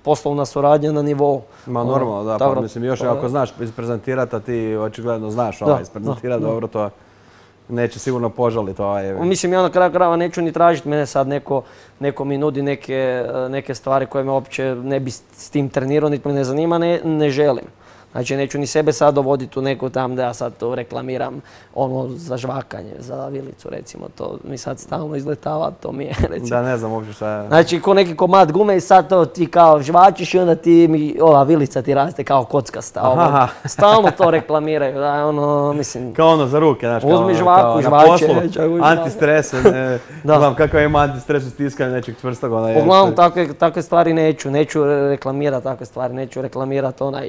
poslovna suradnja na nivou. Ma normalno, da, pa mislim još ako znaš isprezentirati, a ti očigledno znaš ovaj isprezentirati dobro, to neće sigurno požaliti. Mislim, ja na kraju krajeva neću ni tražiti, mene sad neko mi nudi neke stvari koje me uopće ne bi s tim trenirao, niti me ne zanima, ne želim. Znači, neću ni sebe sad dovoditi u neku tam da ja sad to reklamiram ono za žvakanje, za vilicu recimo, to mi sad stalno izletava, to mi je recimo. Da, ne znam uopće šta je. Znači, ko neki komad gume i sad to ti kao žvačiš i onda ti mi, ova vilica ti raste kao kockasta. Stalno to reklamiraju, da, ono, mislim. Kao ono za ruke, znaš, uzmi žvaku, žvače. Antistres, znam kakav ima antistres u stiskanju nečeg čvrstog. Uglavnom, takve stvari neću, neću reklamirati takve stvari, neću reklamirati onaj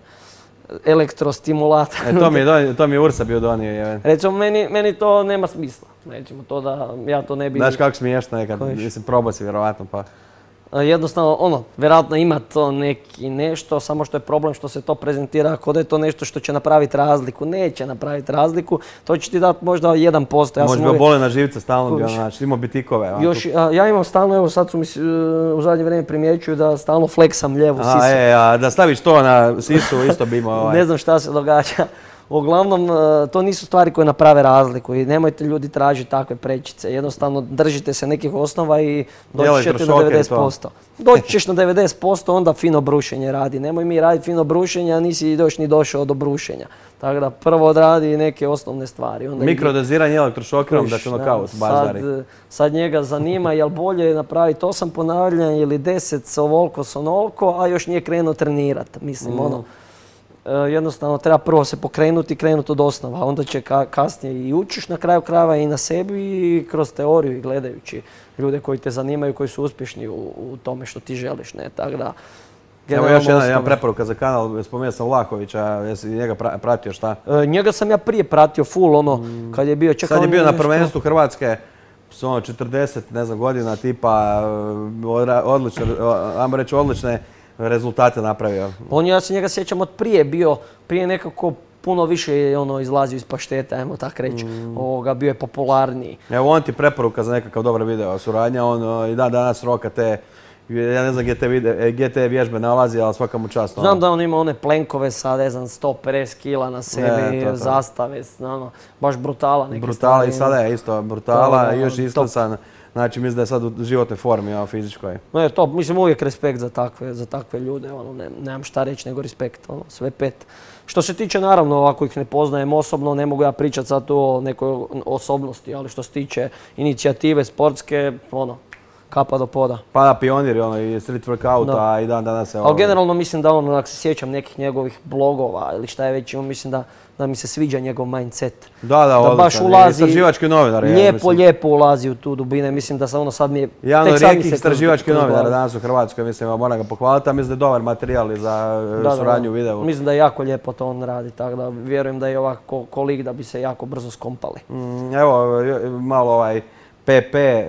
elektrostimulator. E, to mi je Ursa bio donio. Recimo, meni, meni to nema smisla. Recimo, to da ja to ne bi... Znaš kako smiješno nekad, mislim, probao si vjerovatno pa... Jednostavno, ono, vjerojatno ima to neki nešto, samo što je problem što se to prezentira ako da je to nešto što će napraviti razliku. Neće napraviti razliku, to će ti dati možda jedan posto. Ja možda uvijek... bole na živce stalno bio, znači imao bi tikove. Još, a, ja imam stalno, evo sad su mi u zadnje vrijeme primjećuju da stalno fleksam lijevu sisu. A, e, a da staviš to na sisu isto bi imao ovaj. Ne znam šta se događa. Uglavnom, to nisu stvari koje naprave razliku i nemojte ljudi tražiti takve prečice. Jednostavno, držite se nekih osnova i doći ćete na devedeset posto. Doći ćeš na devedeset posto, onda fino brušenje radi. Nemoj mi raditi fino brušenje, a nisi još ni došao do brušenja. Tako da prvo odradi neke osnovne stvari. Mikrodoziranje elektrošokerom da će nokaut bazdari. Sad njega zanima jel bolje napraviti osam ponavljanja ili deset s ovoliko s onoliko, a još nije krenuo trenirati. Mislim, ono... Jednostavno treba prvo se pokrenuti i krenuti od osnova, onda će kasnije i učiš na kraju krajeva i na sebi i kroz teoriju i gledajući ljude koji te zanimaju, koji su uspješni u tome što ti želiš, ne, tako da... Evo još jedna preporuka za kanal, spomenuo sam Vlahovića, jesi njega pratio šta? Njega sam ja prije pratio full, ono, kad je bio... Sad je bio na prvenstvu Hrvatske, ono četrdeset, ne znam, godina, tipa, odlične, ajmo reći odlične rezultate napravio. On, ja se njega sjećam od prije bio, prije nekako puno više je ono izlazio iz pašteta, ajmo tak reći, bio je popularniji. Evo on ti preporuka za nekakav dobar video suradnja, on i dan danas roka te, ja ne znam gdje te vježbe nalazi, ali svaka mu čast. Znam da on ima one plenkove sa, ne znam, sto pedeset kila na sebi, zastave, baš brutala neke stvari. Brutala i sada je isto brutala i još istosan. Znači, mislim da je sad u životnoj formi, a fizičkoj. No je to, mislim uvijek respekt za takve, za takve ljude, ono, ne, nemam šta reći nego respekt, ono, sve pet. Što se tiče, naravno, ako ih ne poznajem osobno, ne mogu ja pričati sad tu o nekoj osobnosti, ali što se tiče inicijative sportske, ono, kapa do poda. Pa da, pionir, ono, i street workouta i dan danas se... Ali generalno mislim da ono, ako se sjećam nekih njegovih blogova ili šta je već, mislim da da mi se sviđa njegov mindset. Da, da, odličan. Istraživački novinar. Lijepo, lijepo ulazi u tu dubine. Mislim da sam ono sad mi je... Jedan od rijetkih istraživačkih novinara danas u Hrvatskoj, mislim, moram ga pohvaliti, a mislim da je dobar materijal za suradnju u videu. Mislim da je jako lijepo to on radi, tako da vjerujem da je ovako kolik da bi se jako brzo skompali. Evo, malo ovaj P P,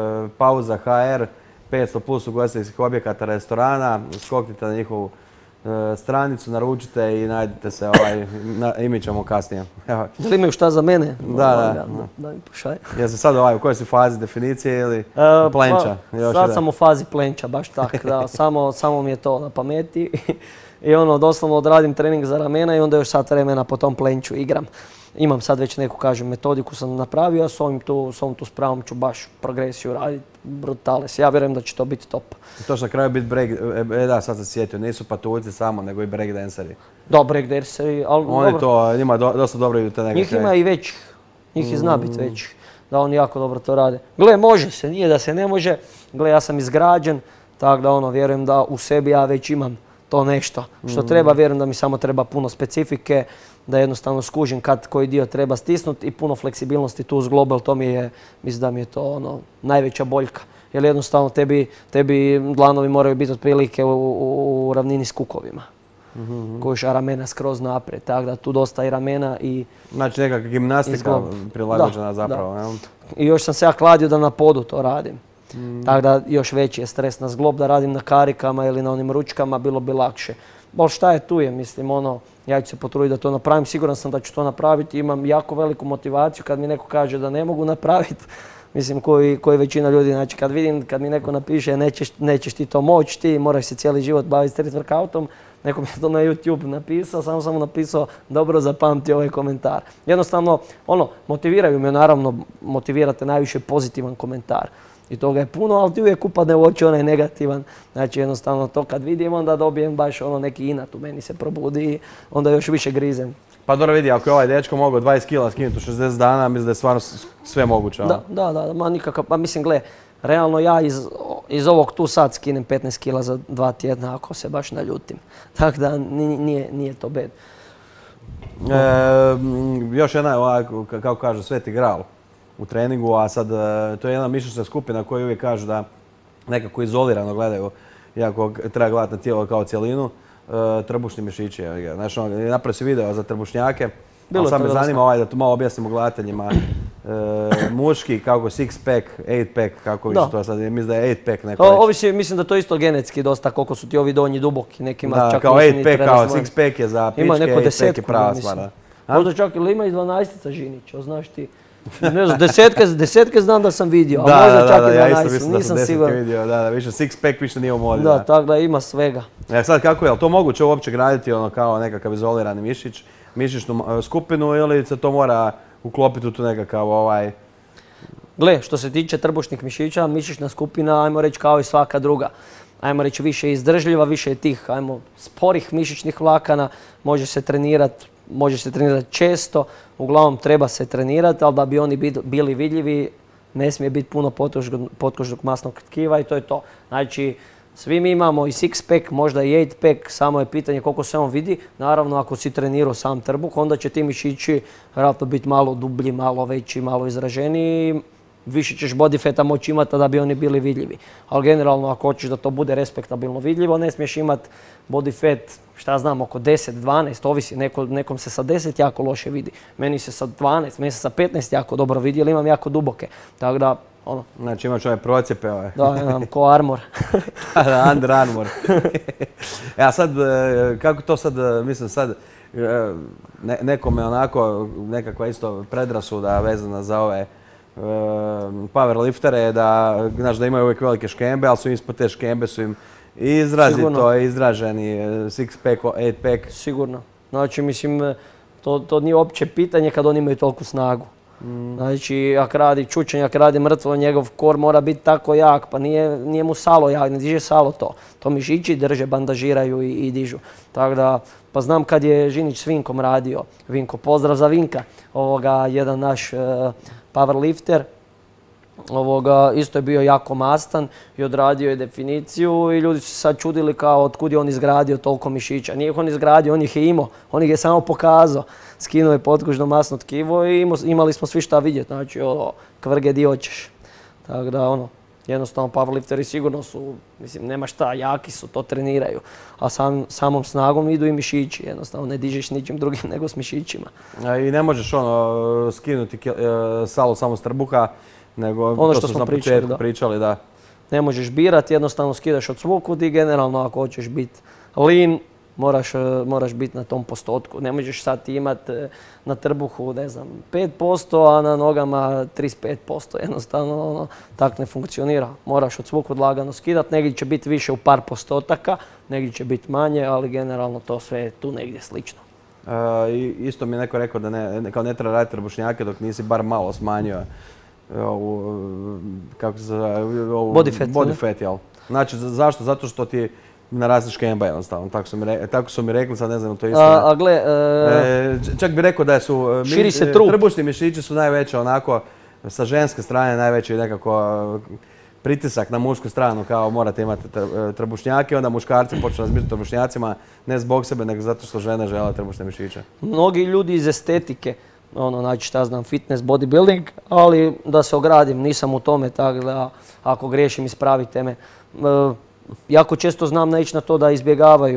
pauza H R, petsto plus ugostiteljskih objekata, restorana, skoknite na njihovu stranicu, naručite i najdete se, i mi ćemo kasnije. Da li imaju šta za mene? Da, da. Da mi pošalje. Jesi sad u kojoj si fazi definicije ili plenča? Sad sam u fazi plenča, baš tako, da. Samo mi je to na pameti. I ono, doslovno odradim trening za ramena i onda još sat vremena po tom plenču igram. Imam sad već neku, kažem, metodiku sam napravio, a s ovim tu, s ovom tu spravom ću baš progresiju raditi, brutales. Ja vjerujem da će to biti top. To što na kraju biti break, e da, sad sam sjetio, nisu patuljci samo, nego i breakdanceri. Da, breakdanceri, ali Oni dobro. To, njima do, dosta dobro idu te nekakve. Njih ima i većih, njih i zna biti većih, da oni jako dobro to rade. Gle, može se, nije da se ne može, gle, ja sam izgrađen, tako da ono, vjerujem da u sebi ja već imam to nešto što treba, vjerujem da mi samo treba puno specifike, da jednostavno skužim kad koji dio treba stisnuti i puno fleksibilnosti tu uz global, to mi je, mislim da mi je to ono, najveća boljka. Jer jednostavno tebi, tebi dlanovi moraju biti otprilike u, u, u ravnini s kukovima. Mm-hmm. Kojiš ramena skroz naprijed, tako da tu dosta i ramena i... Znači nekakva gimnastika prilagođena zapravo, da. I još sam se ja kladio da na podu to radim. Mm. Tako da još veći je stres na zglob, da radim na karikama ili na onim ručkama, bilo bi lakše. Bol šta je tu je, mislim, ono, ja ću se potruditi da to napravim, siguran sam da ću to napraviti, imam jako veliku motivaciju kad mi neko kaže da ne mogu napraviti, mislim, koji, koji većina ljudi, znači kad vidim, kad mi neko napiše nećeš, nećeš ti to moći, ti moraš se cijeli život baviti street workoutom, neko mi je to na YouTube napisao, samo sam mu napisao dobro zapamti ovaj komentar. Jednostavno, ono, motiviraju me, naravno, motivirate najviše pozitivan komentar. I toga je puno, ali ti uvijek upadne u oči onaj negativan. Znači jednostavno to kad vidim, onda dobijem baš ono neki inat u meni se probudi i onda još više grizem. Pa dobro vidi, ako je ovaj dečko mogao dvadeset kila skinuti u šezdeset dana, mislim da je stvarno sve moguće. Da, da, da, ma nikakav, pa mislim, gle, realno ja iz, iz ovog tu sad skinem petnaest kila za dva tjedna ako se baš naljutim. Tako da nije, nije to bed. E, još jedna, ovako, kako kažu, sveti gral u treningu, a sad to je jedna mišićna skupina koja uvijek kažu da nekako izolirano gledaju, iako treba gledati na tijelo kao cjelinu, trbušni mišići. Znači, napravio si video za trbušnjake, ali sad me zanima ovaj, da to malo objasnimo gledateljima. E, muški, kako six pack, eight pack, kako više to sad, mislim da je eight pack neko reći. Ovisi, mislim da to isto genetski dosta, koliko su ti ovi donji duboki, nekima da, čak kao eight pack, kao six pack je za pičke, eight pack je prava stvar. Možda čak ili ima i dvanaestica Žinića, znaš ti. Ne znam, desetke, desetke znam da sam vidio, a da, možda da, čak da, i ja dvanaest, isto mislim nisam da sam siguran. vidio, da, da, više six pack više nije u modi. Da, tako da ima svega. E sad kako je, ali to moguće uopće graditi ono kao nekakav izolirani mišić, mišićnu skupinu ili se to mora uklopiti u tu nekakav ovaj... Gle, što se tiče trbušnih mišića, mišićna skupina, ajmo reći kao i svaka druga. Ajmo reći više izdržljiva, više je tih, ajmo, sporih mišićnih vlakana, može se trenirati, može se trenirati često, uglavnom treba se trenirati, ali da bi oni bili vidljivi, ne smije biti puno potkožnog masnog tkiva i to je to. Znači, svi mi imamo i six pack, možda i eight pack, samo je pitanje koliko se on vidi. Naravno, ako si trenirao sam trbuh, onda će ti mišići vjerojatno biti malo dublji, malo veći, malo izraženiji. Više ćeš body fata moći imati da bi oni bili vidljivi. Ali generalno, ako hoćeš da to bude respektabilno vidljivo, ne smiješ imati body fat, šta znam, oko deset, dvanaest, ovisi, neko, nekom se sa deset jako loše vidi. Meni se sa dvanaest, meni se sa petnaest jako dobro vidi, ali imam jako duboke. Tako da, ono... Znači imaš ove procijepe ove. Da, imam ko Armor. Da, Under Armour. E, a sad, kako to sad, mislim sad, ne, nekome onako, nekakva isto predrasuda vezana za ove powerliftere, da, znaš, da imaju uvijek velike škembe, ali su im ispod te škembe su im izrazito izraženi six pack, eight pack. Sigurno. Znači, mislim, to, to nije uopće pitanje kad oni imaju toliku snagu. Mm. Znači, ako radi čučanj, ako radi mrtvo, njegov kor mora biti tako jak, pa nije, nije mu salo jak, ne diže salo to. To mišići drže, bandažiraju i, i dižu. Tako da, pa znam kad je Žinić s Vinkom radio. Vinko, pozdrav za Vinka. Ovoga, jedan naš uh, powerlifter. Ovoga, isto je bio jako mastan i odradio je definiciju i ljudi su se sad čudili kao otkud je on izgradio toliko mišića. Nije ih on izgradio, on ih je imao, on ih je samo pokazao. Skinuo je potkožno masno tkivo i imali smo svi šta vidjeti, znači ono, kvrge di hoćeš. Tako da ono, jednostavno powerlifteri sigurno su, mislim, nema šta, jaki su, to treniraju. A sam, samom snagom idu i mišići, jednostavno ne dižeš ničim drugim nego s mišićima. I ne možeš ono, skinuti salo samo s trbuha, nego ono to što smo na pričali, početku da. pričali, da. Ne možeš birati, jednostavno skidaš od svukud i generalno ako hoćeš biti lean, moraš, moraš biti na tom postotku. Ne možeš sad imati na trbuhu, ne znam, pet posto, a na nogama trideset pet posto. Jednostavno, ono, tak ne funkcionira. Moraš od svukud lagano skidati, negdje će biti više u par postotaka, negdje će biti manje, ali generalno to sve je tu negdje slično. Uh, isto mi je neko rekao da ne, kao ne treba raditi trbušnjake dok nisi bar malo smanjio ovu, kako se zove, ovu body fat, body fat, jel? Znači, zašto? Zato što ti naraste škemba jednostavno, tako su mi, re, tako su mi rekli, sad ne znam to isto. A, a gle, e, e, čak bi rekao da su širi se trup. Trbušni mišići su najveće onako, sa ženske strane najveći nekako pritisak na mušku stranu, kao morate imati trbušnjake, onda muškarci počnu razmišljati o trbušnjacima, ne zbog sebe, nego zato što žene žele trbušne mišiće. Mnogi ljudi iz estetike, ono, znači šta znam, fitness, bodybuilding, ali da se ogradim, nisam u tome, tako da ako griješim ispravite me. E, jako često znam naići na to da izbjegavaju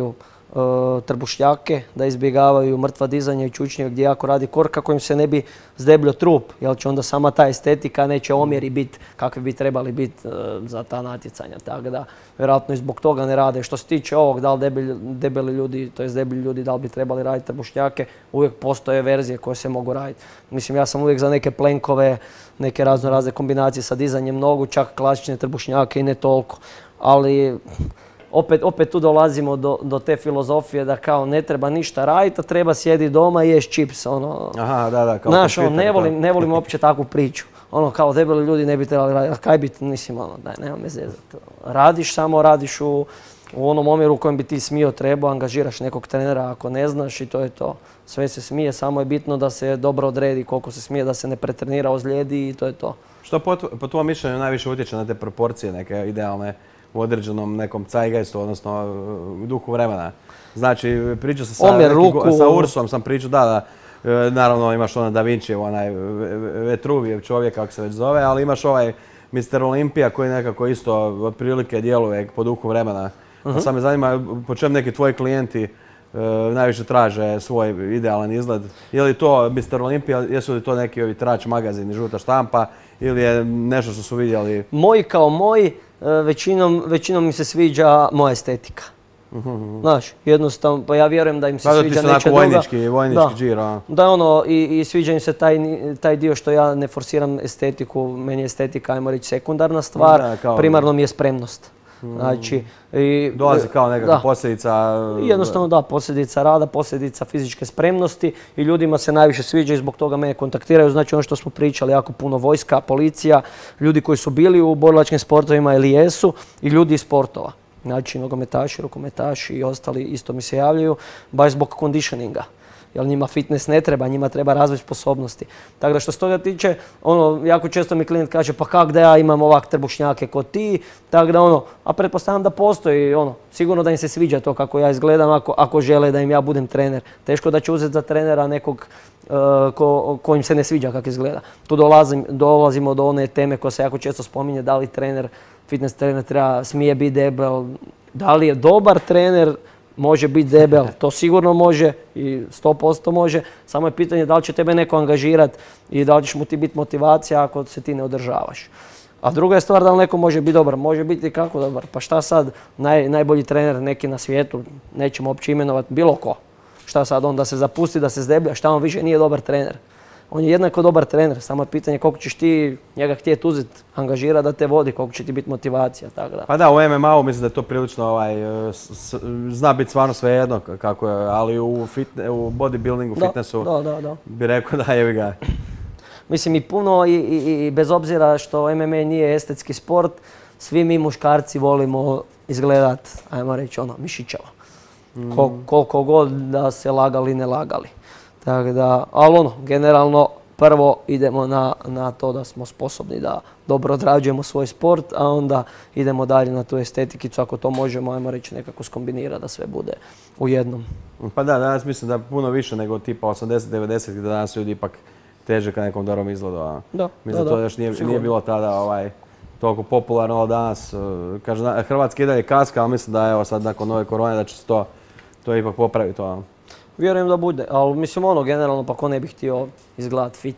trbušnjake, da izbjegavaju mrtva dizanja i čučnjeve gdje jako radi kor kako im se ne bi zdebljio trup, jer će onda sama ta estetika, neće omjeri biti kakvi bi trebali biti za ta natjecanja. Tako da, vjerojatno i zbog toga ne rade. Što se tiče ovog, da li debeli, debeli ljudi, to jest debeli ljudi, da li bi trebali raditi trbušnjake, uvijek postoje verzije koje se mogu raditi. Mislim, ja sam uvijek za neke plenkove, neke razno razne kombinacije sa dizanjem nogu, čak klasične trbušnjake i ne toliko. Ali Opet, opet tu dolazimo do, do te filozofije da kao ne treba ništa raditi, a treba sjedi doma i ješ čips. Ono. Aha, da, da, kao znaš, ono, ne volim, ne volim uopće takvu priču. Ono, kao debeli ljudi ne bi trebali raditi. Kaj bi, mislim, ono, daj, nema me zezati. Radiš samo, radiš u, u onom omjeru u kojem bi ti smio, trebao, angažiraš nekog trenera ako ne znaš i to je to. Sve se smije, samo je bitno da se dobro odredi koliko se smije, da se ne pretrenira, ozlijedi i to je to. Što po, po tvojom mišljenju najviše utječe na te proporcije neke idealne u određenom nekom zeitgeistu, odnosno u duhu vremena? Znači, pričao sam sa, Omjer ruku, sa Ursom, sam pričao, da, da, naravno imaš onaj Da Vincijev, onaj Vetruvijev čovjek, kako se već zove, ali imaš ovaj mister Olimpija koji nekako isto otprilike djeluje po duhu vremena. Uh-huh. A sad me zanima po čem neki tvoji klijenti uh, najviše traže svoj idealan izgled. Je li to mister Olimpija, jesu li to neki ovi trač magazini, žuta štampa ili je nešto što su vidjeli? Moji kao moji, većinom, većinom mi se sviđa moja estetika. Uh-huh. Znaš, jednostavno, pa ja vjerujem da im se pa sviđa nečija druga. Vojnički, vojnički džir, da, ono, i, i sviđa im se taj, taj dio što ja ne forsiram estetiku, meni je estetika, ajmo reći, sekundarna stvar, da, kao primarno mi je spremnost. Znači, i, dolazi kao nekakva posljedica... Jednostavno da, posljedica rada, posljedica fizičke spremnosti i ljudima se najviše sviđa i zbog toga mene kontaktiraju. Znači ono što smo pričali, jako puno vojska, policija, ljudi koji su bili u borilačkim sportovima ili jesu i ljudi iz sportova. Znači nogometaši, rukometaši i ostali isto mi se javljaju baš zbog conditioninga. Jer njima fitness ne treba, njima treba razvoj sposobnosti. Tako da što se toga tiče, ono, jako često mi klijent kaže pa kak da ja imam ovak trbušnjake kod ti, tako da ono, a pretpostavljam da postoji ono, sigurno da im se sviđa to kako ja izgledam ako, ako žele da im ja budem trener. Teško da će uzeti za trenera nekog uh, ko, ko im se ne sviđa kako izgleda. Tu dolazim, dolazimo do one teme koja se jako često spominje, da li trener, fitness trener treba, smije biti debel, da li je dobar trener, može biti debel, to sigurno može i sto posto može. Samo je pitanje da li će tebe neko angažirati i da li ćeš mu ti biti motivacija ako se ti ne održavaš. A druga je stvar da li neko može biti dobar. Može biti kako dobar. Pa šta sad naj, najbolji trener neki na svijetu, nećemo uopće imenovati, bilo ko. Šta sad on da se zapusti, da se zdeblja, šta on više nije dobar trener. On je jednako dobar trener, samo je pitanje koliko ćeš ti njega htjeti uzeti, angažirati da te vodi, koliko će ti biti motivacija. Tako da. Pa da, u M M A-u mislim da je to prilično, ovaj, s, zna biti stvarno svejedno kako je, ali u, fitne, u bodybuildingu, da, fitnessu da, da, da. bi rekao da je ga. Mislim i puno i, i, i bez obzira što M M A nije estetski sport, svi mi muškarci volimo izgledat, ajmo reći ono, mišićava. Mm. Kol, koliko god da se lagali, ne lagali. Tako da, ali ono, generalno prvo idemo na, na to da smo sposobni da dobro odrađujemo svoj sport, a onda idemo dalje na tu estetikicu, ako to možemo, ajmo reći, nekako skombinirati da sve bude u jednom. Pa da, danas mislim da puno više nego tipa osamdeset devedeset da danas ljudi ipak teže ka nekom dobrom izgledu. Da, mislim da, da to još nije, nije bilo tada ovaj, toliko popularno, ali danas, kaže, Hrvatski i dalje kaska, ali mislim da evo sad nakon nove korone da će se to, to ipak popraviti. To. Vjerujem da bude, ali mislim ono generalno pa ko ne bi htio izgledat fit.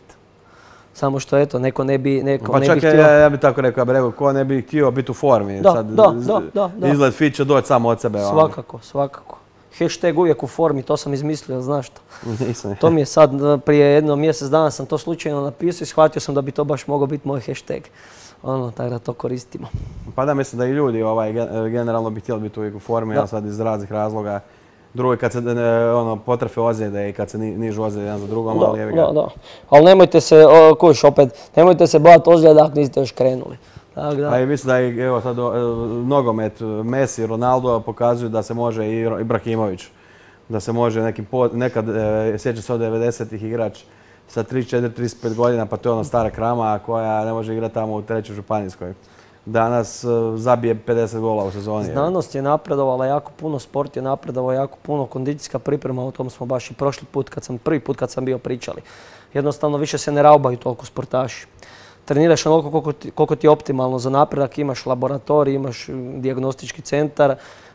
Samo što eto, neko ne bi, neko pa ne čak bi htio... Ja, ja bih tako rekao, ja bih rekao, ko ne bi htio biti u formi. Da, sad, da, da, da, da. Izgled fit će doći samo od sebe. Svakako, svakako. Hashtag uvijek u formi, to sam izmislio, znaš što. Nisam. To mi je sad, prije jedno mjesec dana sam to slučajno napisao i shvatio sam da bi to baš mogao biti moj hashtag. Ono, tako da to koristimo. Pa da, mislim da i ljudi ovaj, generalno bi htjeli biti uvijek u formi, ali sad iz raznih razloga. Drugo, kad se ono, potrefe ozljede i kad se ni, nižu ozljede jedan za drugom, da, ali jevi ga. Da, da. Ali nemojte se, o, kuš opet, nemojte se bojati ozljeda ako niste još krenuli. Tak, da. A i mislim da i evo sad nogomet, Messi, Ronaldo pokazuju da se može i Ibrahimović. Da se može nekim, nekad, e, sjećam se od devedesetih igrač sa trideset četiri trideset pet godina, pa to je ona stara krama koja ne može igrati tamo u trećoj županijskoj. Danas zabije pedeset gola u sezoni. Znanost je napredovala jako puno, sport je napredovao jako puno, kondicijska priprema, o tom smo baš i prošli put, kad sam, prvi put kad sam bio pričali. Jednostavno više se ne raubaju toliko sportaši. Treniraš onoliko koliko ti, koliko ti je optimalno za napredak, imaš laboratorij, imaš dijagnostički centar,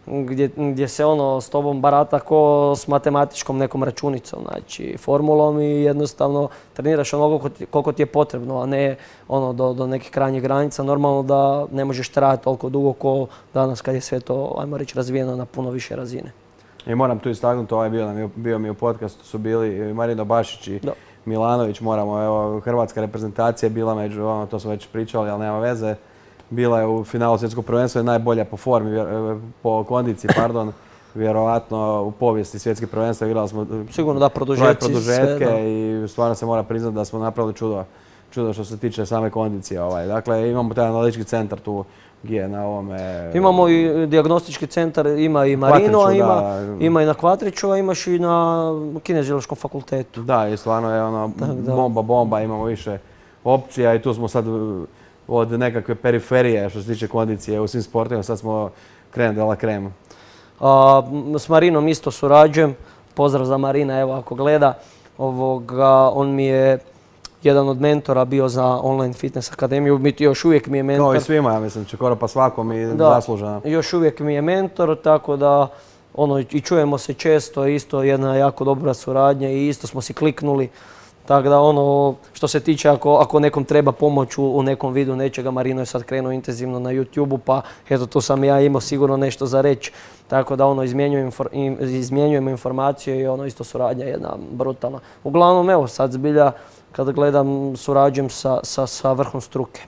gdje, gdje se ono s tobom barata ko s matematičkom nekom računicom, znači formulom i jednostavno treniraš onoliko koliko ti, koliko ti je potrebno, a ne ono do, do nekih krajnjih granica. Normalno da ne možeš trajati toliko dugo ko danas kad je sve to, ajmo reći, razvijeno na puno više razine. I moram tu istaknuti, ovaj bio, nam, bio mi u podcastu su bili Marino Bašić i da. Milanović, moramo, evo, hrvatska reprezentacija je bila među, ono, to smo već pričali, ali nema veze. Bila je u finalu svjetskog prvenstva, je najbolja po formi, po kondiciji, pardon, vjerovatno u povijesti svjetskih prvenstva. Igrali smo sigurno da produžetci, produžetke sve, i stvarno se mora priznati da smo napravili čudo, čudo što se tiče same kondicije. Ovaj. Dakle, imamo taj analitički centar tu gdje na ovome... Imamo i dijagnostički centar, ima i Marino, a ima, da, ima i na Kvatriću, a imaš i na Kineziološkom fakultetu. Da, i stvarno je ono bomba, bomba, imamo više opcija i tu smo sad od nekakve periferije što se tiče kondicije u svim sportovima, sad smo krem de la creme. A, s Marinom isto surađujem, pozdrav za Marina, evo ako gleda, ovoga, on mi je jedan od mentora bio za online fitness akademiju, još uvijek mi je mentor. Kao i svima, ja mislim, skoro pa svakom i zasluženo. Još uvijek mi je mentor, tako da ono, i čujemo se često, isto jedna jako dobra suradnja i isto smo si kliknuli. Tako da ono, što se tiče ako, ako nekom treba pomoć u, u nekom vidu nečega, Marino je sad krenuo intenzivno na YouTubeu, pa eto tu sam ja imao sigurno nešto za reći. Tako da ono, izmjenjujemo, izmjenjujemo informacije i ono isto suradnja je jedna brutalna. Uglavnom evo sad zbilja kad gledam surađujem sa, sa, sa vrhom struke.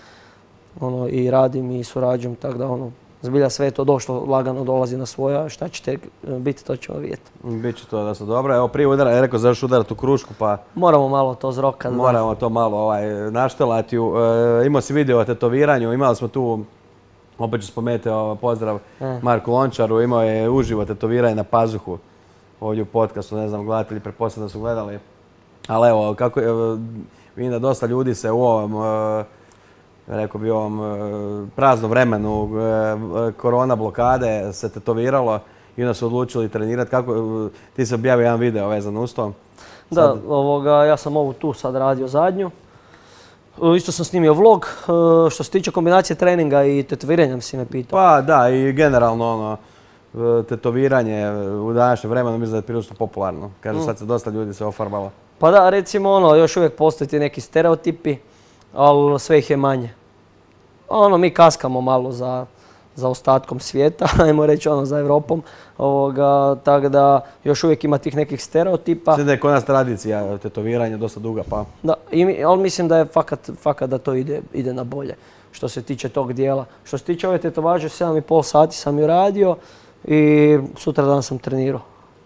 Ono, i radim i surađujem, tako da ono, zbilja sve je to došlo, lagano dolazi na svoja, šta će biti, to ćemo vidjeti. Biće to da su dobro. Evo prije udara, je rekao završi udarati u krušku, pa... Moramo malo to zrokati. Moramo to malo ovaj, naštelati. E, imao si video o tetoviranju, imali smo tu, opet ću spomenuti, pozdrav e. Marku Lončaru, imao je uživo tetoviranje na pazuhu ovdje u podcastu, ne znam, gledatelji, pretpostavljam da su gledali. Ali evo, kako, vidim da dosta ljudi se u ovom, rekao bi ovom praznom vremenu korona blokade se tetoviralo i onda su odlučili trenirati. Kako, ti se objavio jedan video vezan uz to. Da, ovoga, ja sam ovu tu sad radio zadnju. Isto sam snimio vlog. Što se tiče kombinacije treninga i tetoviranja si me pitao. Pa da, i generalno ono, tetoviranje u današnjem vremenu mislim da je prilično popularno. Kažu, sad se dosta ljudi se ofarbalo. Pa da, recimo ono, još uvijek postoje ti neki stereotipi, ali sve ih je manje. Ono, mi kaskamo malo za, za ostatkom svijeta, ajmo reći ono, za Europom. Ovoga, tako da još uvijek ima tih nekih stereotipa. Sve da je kod nas tradicija tetoviranja dosta duga, pa... Da, i, ali mislim da je fakat, fakat da to ide, ide na bolje, što se tiče tog dijela. Što se tiče ove tetovaže, sedam i pol sati sam ju radio i sutra dan sam trenirao.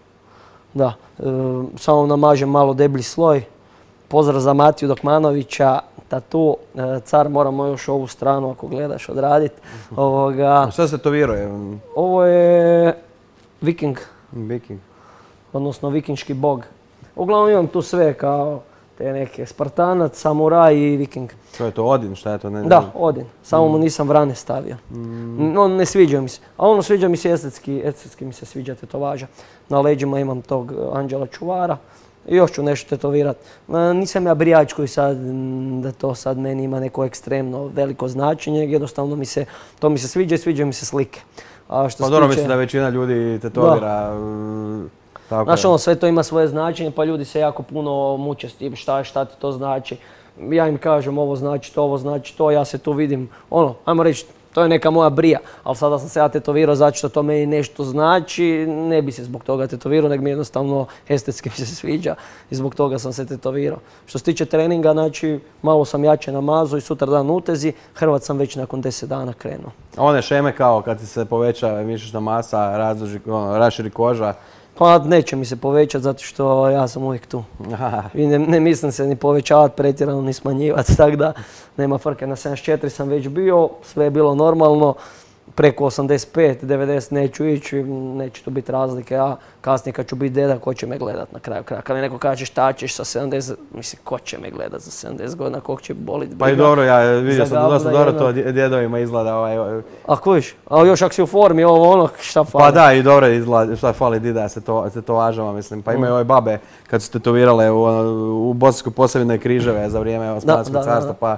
Da, e, samo namažem malo deblji sloj. Pozdrav za Matiju Dokmanovića, tatu, e, car, moramo još ovu stranu ako gledaš odraditi. Ovoga, šta se tetovirao? Ovo je viking. Viking. Odnosno vikinški bog. Uglavnom imam tu sve kao te neke Spartanac, samuraj i viking. Što je to, Odin? Šta je to? Ne, da, Odin. Samo mu nisam vrane stavio. Mm. No, ne sviđa mi se. A ono sviđa mi se estetski, estetski mi se sviđa tetovaža. Na leđima imam tog anđela čuvara. I još ću nešto tetovirati. Nisam ja brijač koji sad, da to sad meni ima neko ekstremno veliko značenje. Jednostavno mi se, to mi se sviđa i sviđa mi se slike. A što pa dobro, mislim da većina ljudi tetovira. Tako znaš, ono, sve to ima svoje značenje, pa ljudi se jako puno muče s tim šta, šta ti to znači. Ja im kažem ovo znači to, ovo znači to, ja se tu vidim, ono, ajmo reći, to je neka moja brija, ali sada sam se ja tetovirao zato što to meni nešto znači, ne bi se zbog toga tetovirao, nego mi jednostavno estetski mi se sviđa i zbog toga sam se tetovirao. Što se tiče treninga, znači, malo sam jače namazao i sutra dan utezi, Hrvat sam već nakon deset dana krenuo. A one šeme kao kad ti se poveća mišićna masa, razduži, ono, raširi koža? Pa neće mi se povećati zato što ja sam uvijek tu. I ne, ne mislim se ni povećavati pretjerano ni smanjivati, tako da nema frke. Na sedamdeset četiri sam već bio, sve je bilo normalno. Preko osamdeset pet, devedeset neću ići, neće tu biti razlike. Ja kasnije kad ću biti deda, ko će me gledat na kraju kraja. Kad mi neko kaže šta ćeš sa sedamdeset, mislim ko će me gledat za sedamdeset godina, kog će boliti briga. Pa i dobro, ja vidio sam dosta dobro to djedovima izgleda. Ovaj... A kojiš? A još ako si u formi, ovo ono, šta fali? Pa da, i dobro izgleda, šta fali dida se to, se to važava, mislim. Pa imaju ove babe kad su tetovirale u, u Bosanskoj Posavini križeve za vrijeme Osmanskog carstva, pa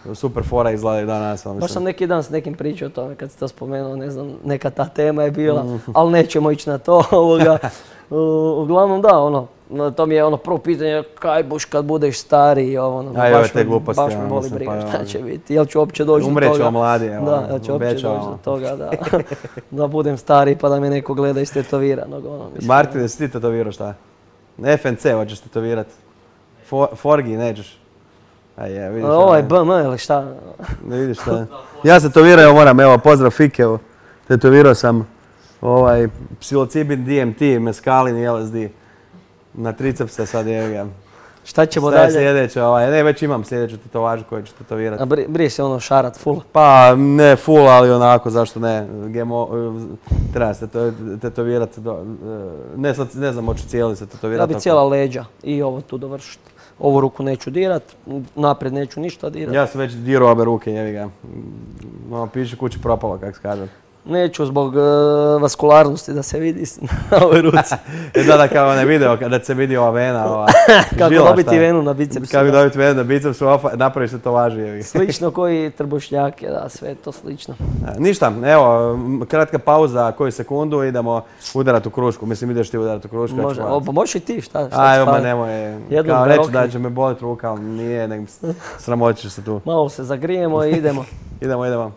super fora izgledaju danas. Baš sam neki dan s nekim pričao o tome kad si to spomenuo, ne znam, neka ta tema je bila, ali nećemo ići na to. Ovoga. Uglavnom da, ono, to mi je ono prvo pitanje, kaj buš kad budeš stariji, ono, baš, te gluposti, baš me boli briga šta će biti, jel ću uopće doći do toga. Umrećemo mladi, evo, da, jel ću uopće doći do toga, da, da budem stariji pa da me neko gleda istetovirano. Ono, Martin, jesi ti tetovirao šta? F N C hoćeš tetovirat? For, Forgi nećeš? A je, vidiš. Ovo je B M ili šta? Ne vidiš šta? Ja sam tetovirao, moram, evo, pozdrav Fike, evo. Tetovirao sam ovaj psilocibin, D M T, meskalin i L S D. Na tricepse sad je. Šta ćemo dalje? dalje? Sljedeće, ovaj, ne, već imam sljedeću tetovažu koju ću tetovirati. A bri, brije se ono šarat full? Pa ne full, ali onako, zašto ne. Gemo, treba se tetovirati, ne, ne znam, hoću cijeli se tetovirati. Ja bi cijela leđa i ovo tu dovršiti. Ovu ruku neću dirat, naprijed neću ništa dirat. Ja sam već dirao obe ruke, jevi ga. No, piše kući propalo, kako se kaže. Neću zbog uh, vaskularnosti da se vidi na ovoj ruci. E da, da, kao onaj video, kada se vidi ova vena, ova kako žila, dobiti šta? venu na bicepsu. Kako dobiti venu na bicepsu, napraviš se to važi, jevi ga. Slično koji trbušnjake, da, sve je to slično. A, ništa, evo, kratka pauza, koju sekundu, idemo udarati u krušku. Mislim, ideš ti udarati u krušku. Može, ja o, pa možeš i ti, šta? šta Ajmo, ma nemoj, Jednom kao da, reći okay. da će me boliti ruka, ali nije, nego sramotit se tu. Malo se zagrijemo i idemo. idemo, idemo.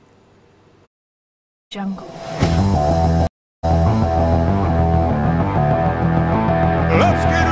Jungle. Let's get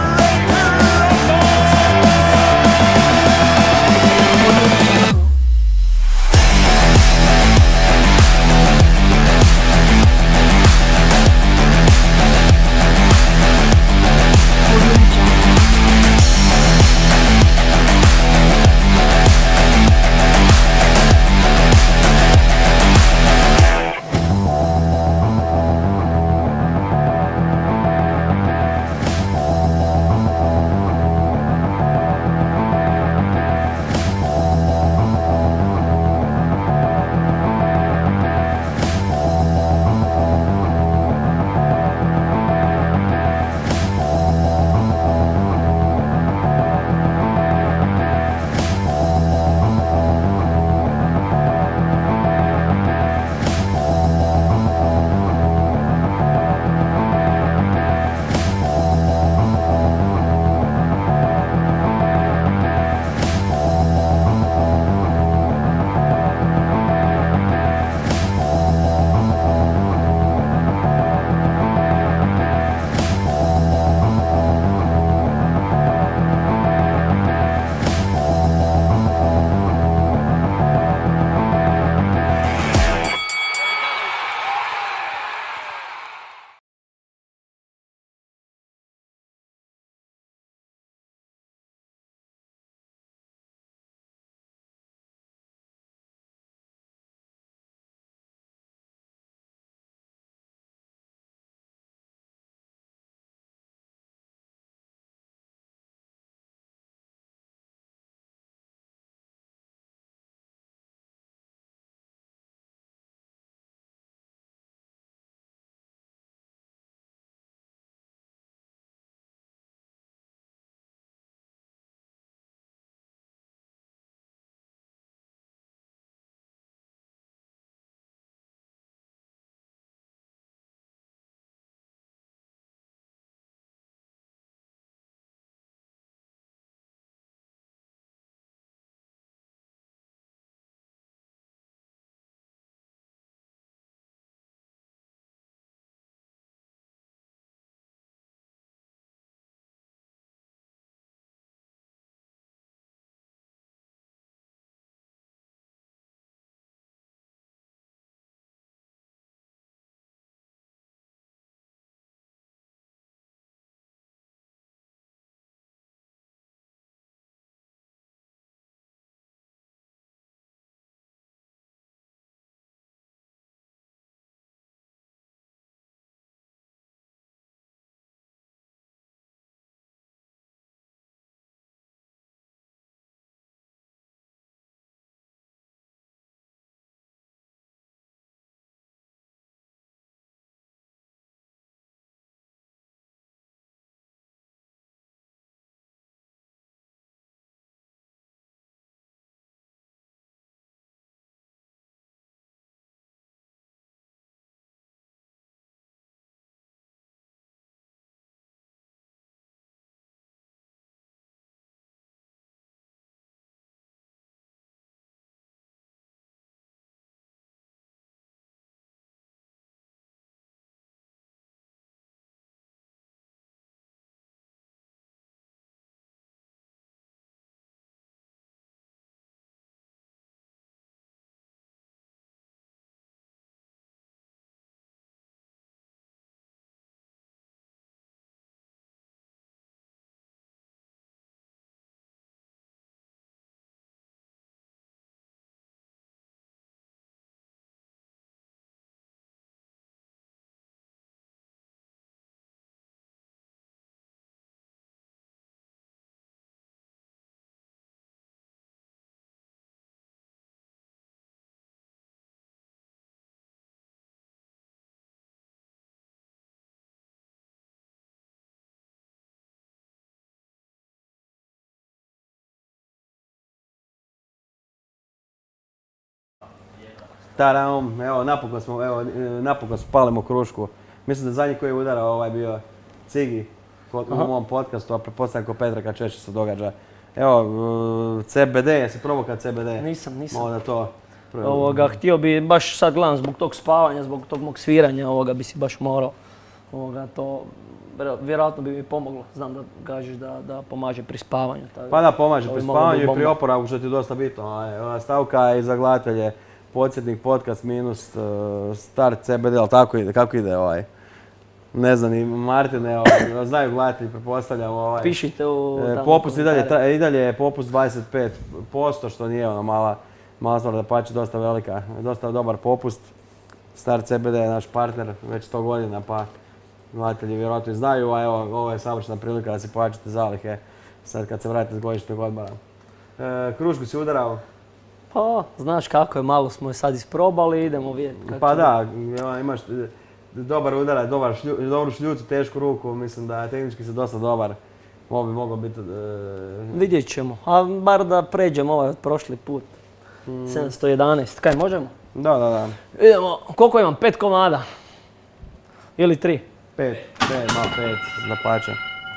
Taram, evo napokon smo, evo, napokon smo palimo krušku. Mislim da zadnji koji je udarao ovaj bio Cigi u mom podcastu, a pretpostavljam ko Petra češće se događa. Evo, C B D, jesi probao kad C B D? Nisam, nisam. Malo da to... Ovoga, htio bi baš sad gledam zbog tog spavanja, zbog tog mog sviranja, ovoga bi si baš morao. Ovoga, to vjerojatno bi mi pomoglo. Znam da kažeš da, da pomaže pri spavanju. Pa da, pomaže pri spavanju i pri oporavku, što ti je dosta bitno. Ova stavka i za gledatelje, podsjetnik, podcast minus start C B D, ali tako ide, kako ide ovaj? Ne znam, i Martine, ovaj, znaju gledatelji, pretpostavljam ovaj. Pišite u tamo popust i dalje, i dalje je popust dvadeset pet posto, što nije ono mala, mala stvar da pače, dosta velika, dosta dobar popust. Star C B D je naš partner već sto godina, pa gledatelji vjerojatno i znaju, a evo, ovo je savršena prilika da si pojačate zalihe sad kad se vratite s godišnjeg odmora. E, krušku si udarao? Pa, znaš kako je, malo smo je sad isprobali, idemo vidjeti. Pa da, imaš dobar udarac, dobar šlju, dobru šljucu, tešku ruku, mislim da tehnički si dosta dobar. Ovo bi moglo biti... E... Vidjet ćemo, a bar da pređemo ovaj od prošli put. Hmm. sedamsto jedanaest, kaj možemo? Da, da, da. Idemo, koliko imam? Pet komada? Ili tri? Pet, pet, ma pet, napače.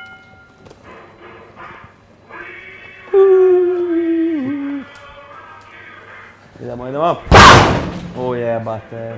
Idemo, idemo. Ujebate.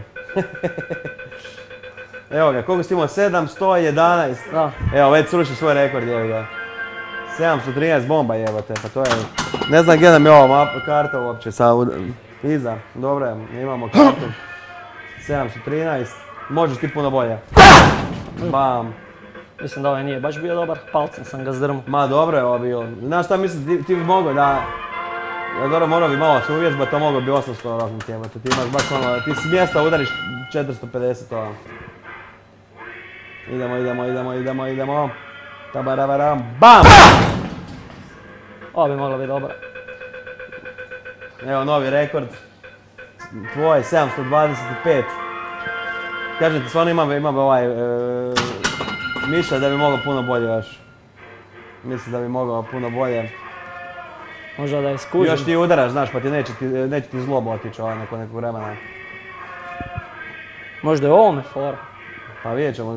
Evo ga, koliko si imao? sedamsto jedanaest. Da. Evo, već sruši svoj rekord, evo ga. sedamsto trinaest bomba jebate, pa to je... Ne znam gdje nam je ova karta uopće, sa iza. Dobro je, imamo kartu. sedamsto trinaest, možeš ti puno bolje. Bam. Mislim da ovaj nije baš bio dobar, palcem sam ga zdrmo. Ma dobro je ovo bilo. Znaš šta mislim, ti, ti bi mogao da... Ja dobro, morao bi malo se uvježbati, to mogao bi osamsto roknuti jebate. Ti imaš baš ono, ti s mjesta udariš četiristo pedeset ono. Idemo, idemo, idemo, idemo, idemo. Tabaravaram, BAM! Ovo bi moglo biti dobro. Evo novi rekord. Tvoj, sedamsto dvadeset pet. Kažem ti, stvarno imam, imam ovaj... E, mišlja da bi mogao puno bolje još. Mislim da bi mogao puno bolje. Možda da je skužim. Još ti udaraš, znaš, pa ti neće ti, neće ti zlobo otići ovaj nakon nekog vremena. Možda je ovome fora. Pa vidjet ćemo.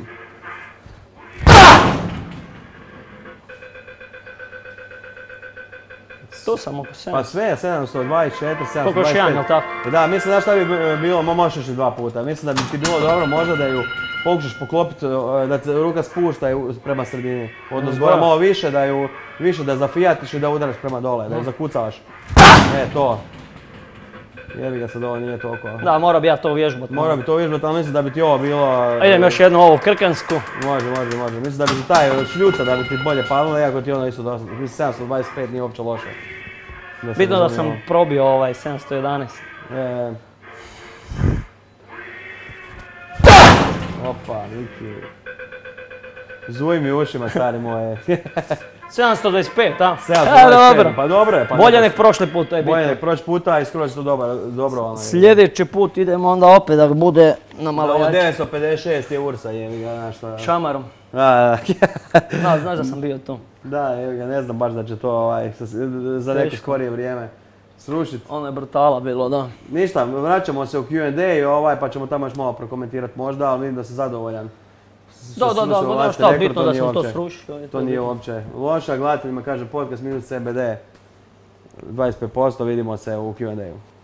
Tu sam oko sedam. Pa sve, sedamsto dvadeset četiri, sedamsto Koliko još dvadeset pet. jedan, jel' tako? Da, mislim da šta bi bilo, možeš i dva puta. Mislim da bi ti bilo dobro možda da ju pokušaš poklopiti, da te ruka spušta prema sredini. Odnosno gore malo više, da ju više da zafijatiš i da udaraš prema dole, da ju zakucavaš. E, to. Jebi ga sad ovo nije toliko. Da, mora bi ja to uvježbati. Mora bi to uvježbati, ali mislim da bi ti ovo bilo... A idem još jednu ovu krkansku. Može, može, može. Mislim da bi ti taj šljuca da bi ti bolje palilo, iako ti ono isto dosta. Mislim sedamsto dvadeset pet nije uopće loše. Bitno da sam probio ovaj sedamsto jedanaest. E... Opa, Niki. Zuj mi ušima, stari moje. sedamsto dvadeset pet, a? sedamsto dvadeset pet, pa dobro je. Pa bolje nek prošli put, to je bitno. Bolje nek prošli puta i skroz to dobro. dobro Sljedeći put idemo onda opet da bude na malo jače. devetsto pedeset šest je Ursa, jevi ga, znaš što... Šamarom. Da, da. Znaš da sam bio tu. Da, jevi ga, ne znam baš da će to ovaj, za neko skorije vrijeme srušiti. Ono je brutala bilo, da. Ništa, vraćamo se u Q and A i ovaj, pa ćemo tamo još malo prokomentirati možda, ali vidim da si zadovoljan. Da, da, da, da, šta, bitno da sam to srušio. To nije uopće loša, gledateljima kaže podcast minus C B D dvadeset pet posto, vidimo se u Q and A-u.